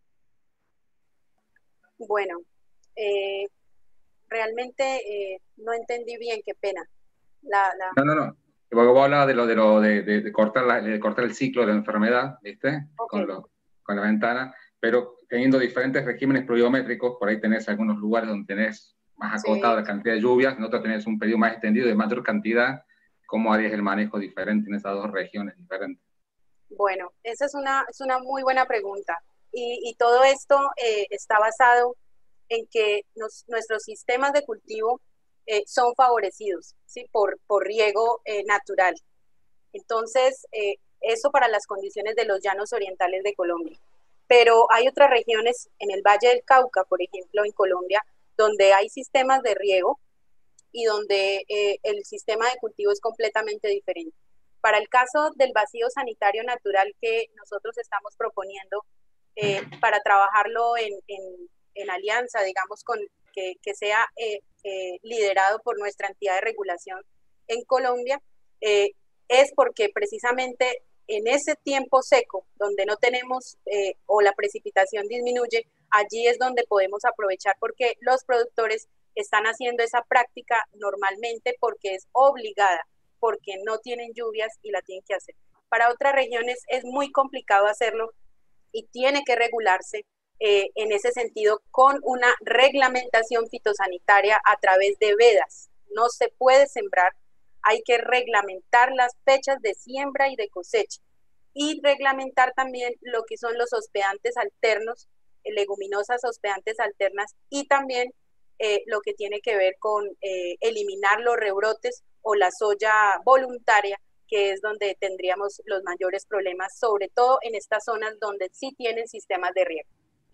Bueno, eh, realmente eh, no entendí bien, qué pena. La, la... No, no, no. Porque vos hablabas de lo de, lo de, de, de, cortar la, de cortar el ciclo de la enfermedad, ¿viste? Okay. Con, lo, con la ventana, pero teniendo diferentes regímenes pluviométricos, por ahí tenés algunos lugares donde tenés más acotada sí. la cantidad de lluvias, en otros tenés un periodo más extendido de mayor cantidad. ¿Cómo harías el manejo diferente en esas dos regiones diferentes? Bueno, esa es una, es una muy buena pregunta. Y, y todo esto eh, está basado en que nos, nuestros sistemas de cultivo eh, son favorecidos, ¿sí? por, por riego eh, natural. Entonces, eh, eso para las condiciones de los llanos orientales de Colombia. Pero hay otras regiones, en el Valle del Cauca, por ejemplo, en Colombia, donde hay sistemas de riego y donde eh, el sistema de cultivo es completamente diferente. Para el caso del vacío sanitario natural que nosotros estamos proponiendo, eh, para trabajarlo en, en, en alianza, digamos, con que, que sea eh, eh, liderado por nuestra entidad de regulación en Colombia, eh, es porque precisamente en ese tiempo seco, donde no tenemos eh, o la precipitación disminuye, allí es donde podemos aprovechar porque los productores están haciendo esa práctica normalmente porque es obligada, porque no tienen lluvias y la tienen que hacer. Para otras regiones es muy complicado hacerlo y tiene que regularse eh, en ese sentido con una reglamentación fitosanitaria a través de vedas. No se puede sembrar, hay que reglamentar las fechas de siembra y de cosecha y reglamentar también lo que son los hospedantes alternos, leguminosas hospedantes alternas y también eh, lo que tiene que ver con eh, eliminar los rebrotes o la soya voluntaria, que es donde tendríamos los mayores problemas, sobre todo en estas zonas donde sí tienen sistemas de riego.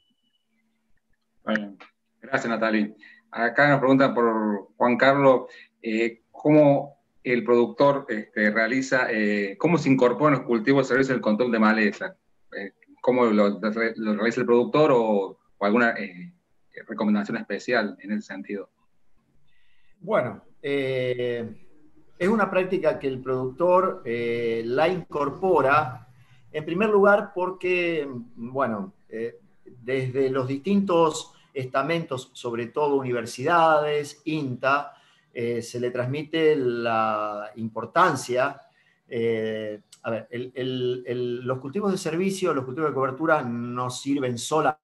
Bueno, gracias, Natalia. Acá nos preguntan por Juan Carlos, eh, ¿cómo el productor este, realiza, eh, cómo se incorpora en los cultivos el servicio del control de maleza? Eh, ¿Cómo lo, lo realiza el productor o, o alguna eh, recomendación especial en ese sentido? Bueno, eh... es una práctica que el productor eh, la incorpora, en primer lugar porque, bueno, eh, desde los distintos estamentos, sobre todo universidades, INTA, eh, se le transmite la importancia. Eh, a ver, el, el, el, los cultivos de servicio, los cultivos de cobertura no sirven solamente,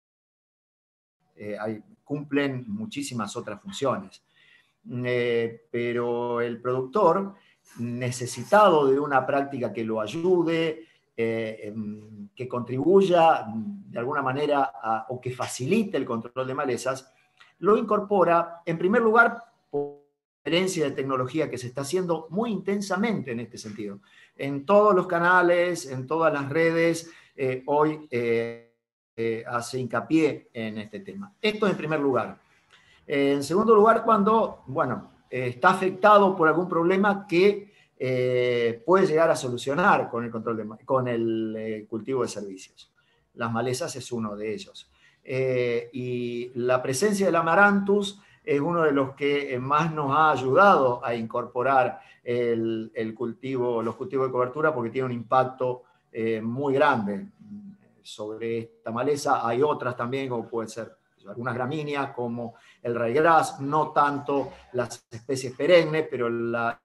eh, hay, cumplen muchísimas otras funciones. Eh, pero el productor, necesitado de una práctica que lo ayude, eh, que contribuya de alguna manera a, o que facilite el control de malezas, lo incorpora en primer lugar por transferencia de tecnología que se está haciendo muy intensamente en este sentido. En todos los canales, en todas las redes, eh, hoy eh, eh, hace hincapié en este tema. Esto en primer lugar. Eh, en segundo lugar, cuando, bueno, eh, está afectado por algún problema que eh, puede llegar a solucionar con el, control de, con el eh, cultivo de servicios. Las malezas es uno de ellos. Eh, y la presencia del Amaranthus es uno de los que más nos ha ayudado a incorporar el, el cultivo, los cultivos de cobertura, porque tiene un impacto eh, muy grande sobre esta maleza. Hay otras también, como puede ser algunas gramíneas, como el ryegrass, no tanto las especies perennes, pero las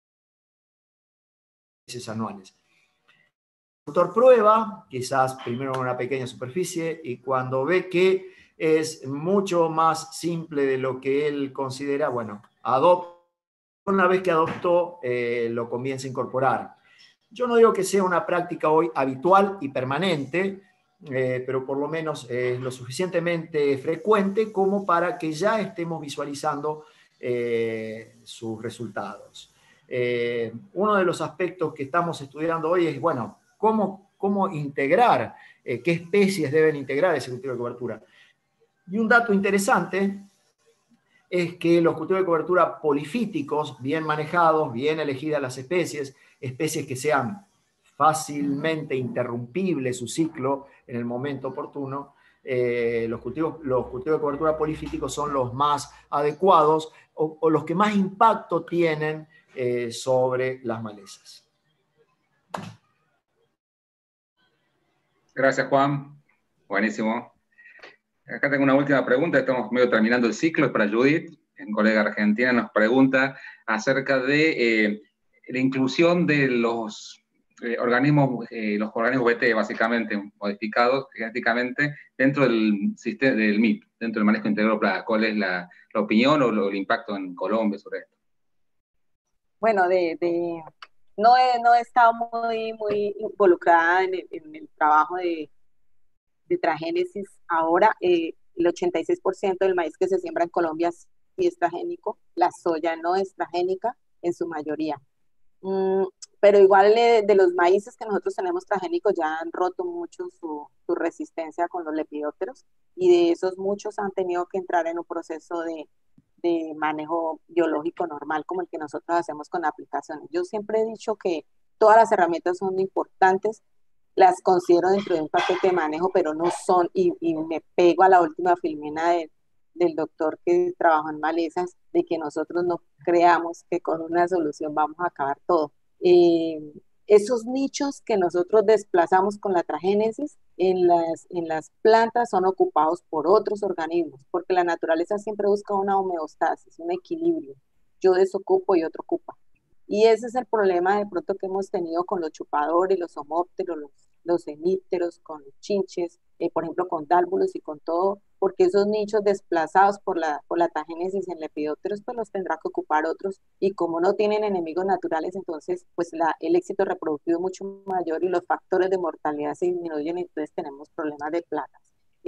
especies anuales. El productor prueba, quizás primero en una pequeña superficie, y cuando ve que es mucho más simple de lo que él considera, bueno, adopta. Una vez que adoptó, eh, lo comienza a incorporar. Yo no digo que sea una práctica hoy habitual y permanente, eh, pero por lo menos es eh, lo suficientemente frecuente como para que ya estemos visualizando eh, sus resultados. Eh, uno de los aspectos que estamos estudiando hoy es, bueno, cómo, cómo integrar, eh, qué especies deben integrar ese cultivo de cobertura. Y un dato interesante es que los cultivos de cobertura polifíticos, bien manejados, bien elegidas las especies, especies que sean fácilmente interrumpibles su ciclo en el momento oportuno, eh, los, cultivos, los cultivos de cobertura polifíticos son los más adecuados o, o los que más impacto tienen eh, sobre las malezas. Gracias, Juan. Buenísimo. Acá tengo una última pregunta, estamos medio terminando el ciclo, es para Judith, en colega argentina, nos pregunta acerca de eh, la inclusión de los eh, organismos, eh, los organismos B T, básicamente, modificados genéticamente, dentro del sistema del M I P, dentro del manejo integrado de plagas. ¿Cuál es la, la opinión o lo, el impacto en Colombia sobre esto? Bueno, de, de, no, he, no he estado muy, muy involucrada en el, en el trabajo de de transgénesis ahora, eh, el ochenta y seis por ciento del maíz que se siembra en Colombia sí es transgénico, la soya no es transgénica en su mayoría. Mm, pero igual eh, de los maíces que nosotros tenemos transgénicos ya han roto mucho su, su resistencia con los lepidópteros y de esos muchos han tenido que entrar en un proceso de, de manejo biológico normal como el que nosotros hacemos con aplicaciones. Yo siempre he dicho que todas las herramientas son importantes, las considero dentro de un paquete de manejo, pero no son, y, y me pego a la última filmena de, del doctor que trabajó en malezas, de que nosotros no creamos que con una solución vamos a acabar todo. Eh, esos nichos que nosotros desplazamos con la transgénesis en las, en las plantas son ocupados por otros organismos, porque la naturaleza siempre busca una homeostasis, un equilibrio. Yo desocupo y otro ocupa. Y ese es el problema de pronto que hemos tenido con los chupadores, los homópteros, los, los hemípteros, con los chinches, eh, por ejemplo con dálvulos y con todo, porque esos nichos desplazados por la, por la transgénesis en lepidópteros, pues los tendrá que ocupar otros, y como no tienen enemigos naturales, entonces pues la, el éxito reproductivo es mucho mayor y los factores de mortalidad se disminuyen, entonces tenemos problemas de plagas.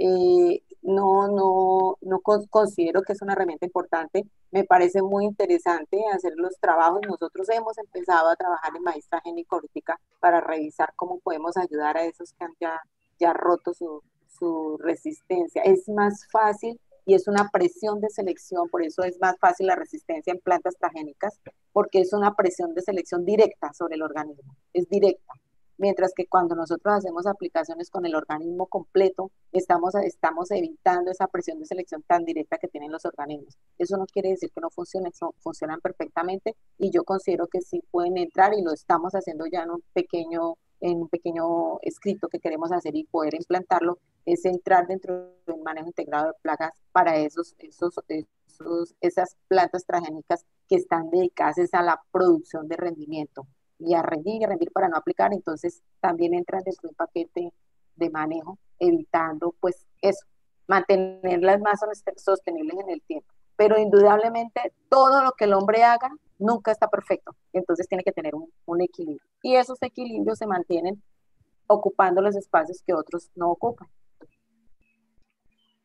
Eh, no, no, no considero que es una herramienta importante. Me parece muy interesante hacer los trabajos. Nosotros hemos empezado a trabajar en maíz transgénico ahorita para revisar cómo podemos ayudar a esos que han ya, ya roto su, su resistencia. Es más fácil y es una presión de selección, por eso es más fácil la resistencia en plantas transgénicas, porque es una presión de selección directa sobre el organismo, es directa. Mientras que cuando nosotros hacemos aplicaciones con el organismo completo, estamos, estamos evitando esa presión de selección tan directa que tienen los organismos. Eso no quiere decir que no funcionen, son, funcionan perfectamente y yo considero que sí pueden entrar y lo estamos haciendo ya en un pequeño, en un pequeño escrito que queremos hacer y poder implantarlo, es entrar dentro del manejo integrado de plagas para esos, esos, esos, esas plantas transgénicas que están dedicadas a la producción de rendimiento. Y a rendir y a rendir para no aplicar, entonces también entran dentro de un paquete de manejo, evitando pues eso, mantenerlas más sostenibles en el tiempo. Pero indudablemente todo lo que el hombre haga nunca está perfecto, entonces tiene que tener un, un equilibrio. Y esos equilibrios se mantienen ocupando los espacios que otros no ocupan. Bueno.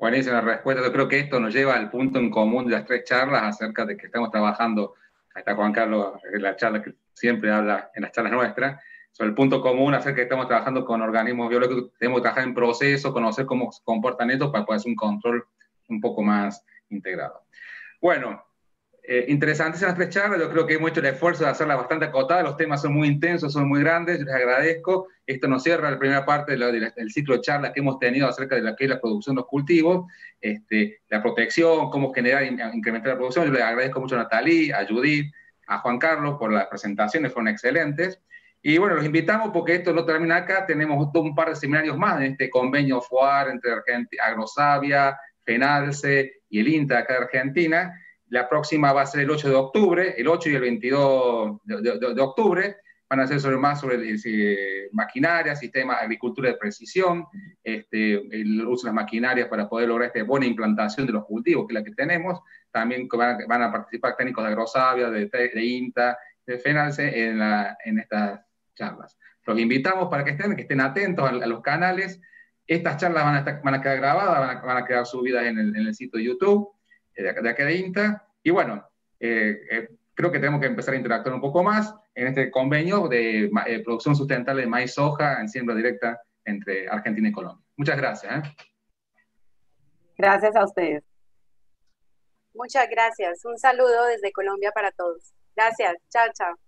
Buenísima la respuesta. Yo creo que esto nos lleva al punto en común de las tres charlas acerca de que estamos trabajando, ahí está Juan Carlos, en la charla que siempre habla en las charlas nuestras, sobre el punto común acerca de que estamos trabajando con organismos biológicos, tenemos que trabajar en proceso, conocer cómo se comportan estos para poder hacer un control un poco más integrado. Bueno, eh, interesantes las tres charlas, yo creo que hemos hecho el esfuerzo de hacerlas bastante acotadas, los temas son muy intensos, son muy grandes, yo les agradezco. Esto nos cierra la primera parte de la, de la, del ciclo de charlas que hemos tenido acerca de lo que es la producción de los cultivos, este, la protección, cómo generar e incrementar la producción. Yo les agradezco mucho a Nathalie, a Judith, a Juan Carlos por las presentaciones, fueron excelentes. Y bueno, los invitamos porque esto no termina acá, tenemos un par de seminarios más en este convenio FOAR entre Argentina, Agrosavia, FENALCE y el INTA acá de Argentina. La próxima va a ser el ocho de octubre, el ocho y el veintidós de, de, de octubre, van a ser sobre, más sobre eh, maquinaria, sistemas de agricultura de precisión, este, el uso de las maquinarias para poder lograr esta buena implantación de los cultivos, que es la que tenemos. También van a, van a participar técnicos de Agrosavia, de, de INTA, de FENALCE en, la, en estas charlas. Los invitamos para que estén, que estén atentos a, a los canales. Estas charlas van a, estar, van a quedar grabadas, van a, van a quedar subidas en el, en el sitio de YouTube, de acá de, acá de INTA. Y bueno, eh, eh, creo que tenemos que empezar a interactuar un poco más en este convenio de eh, producción sustentable de maíz soja en siembra directa entre Argentina y Colombia. Muchas gracias. ¿eh? Gracias a ustedes. Muchas gracias. Un saludo desde Colombia para todos. Gracias. Chao, chao.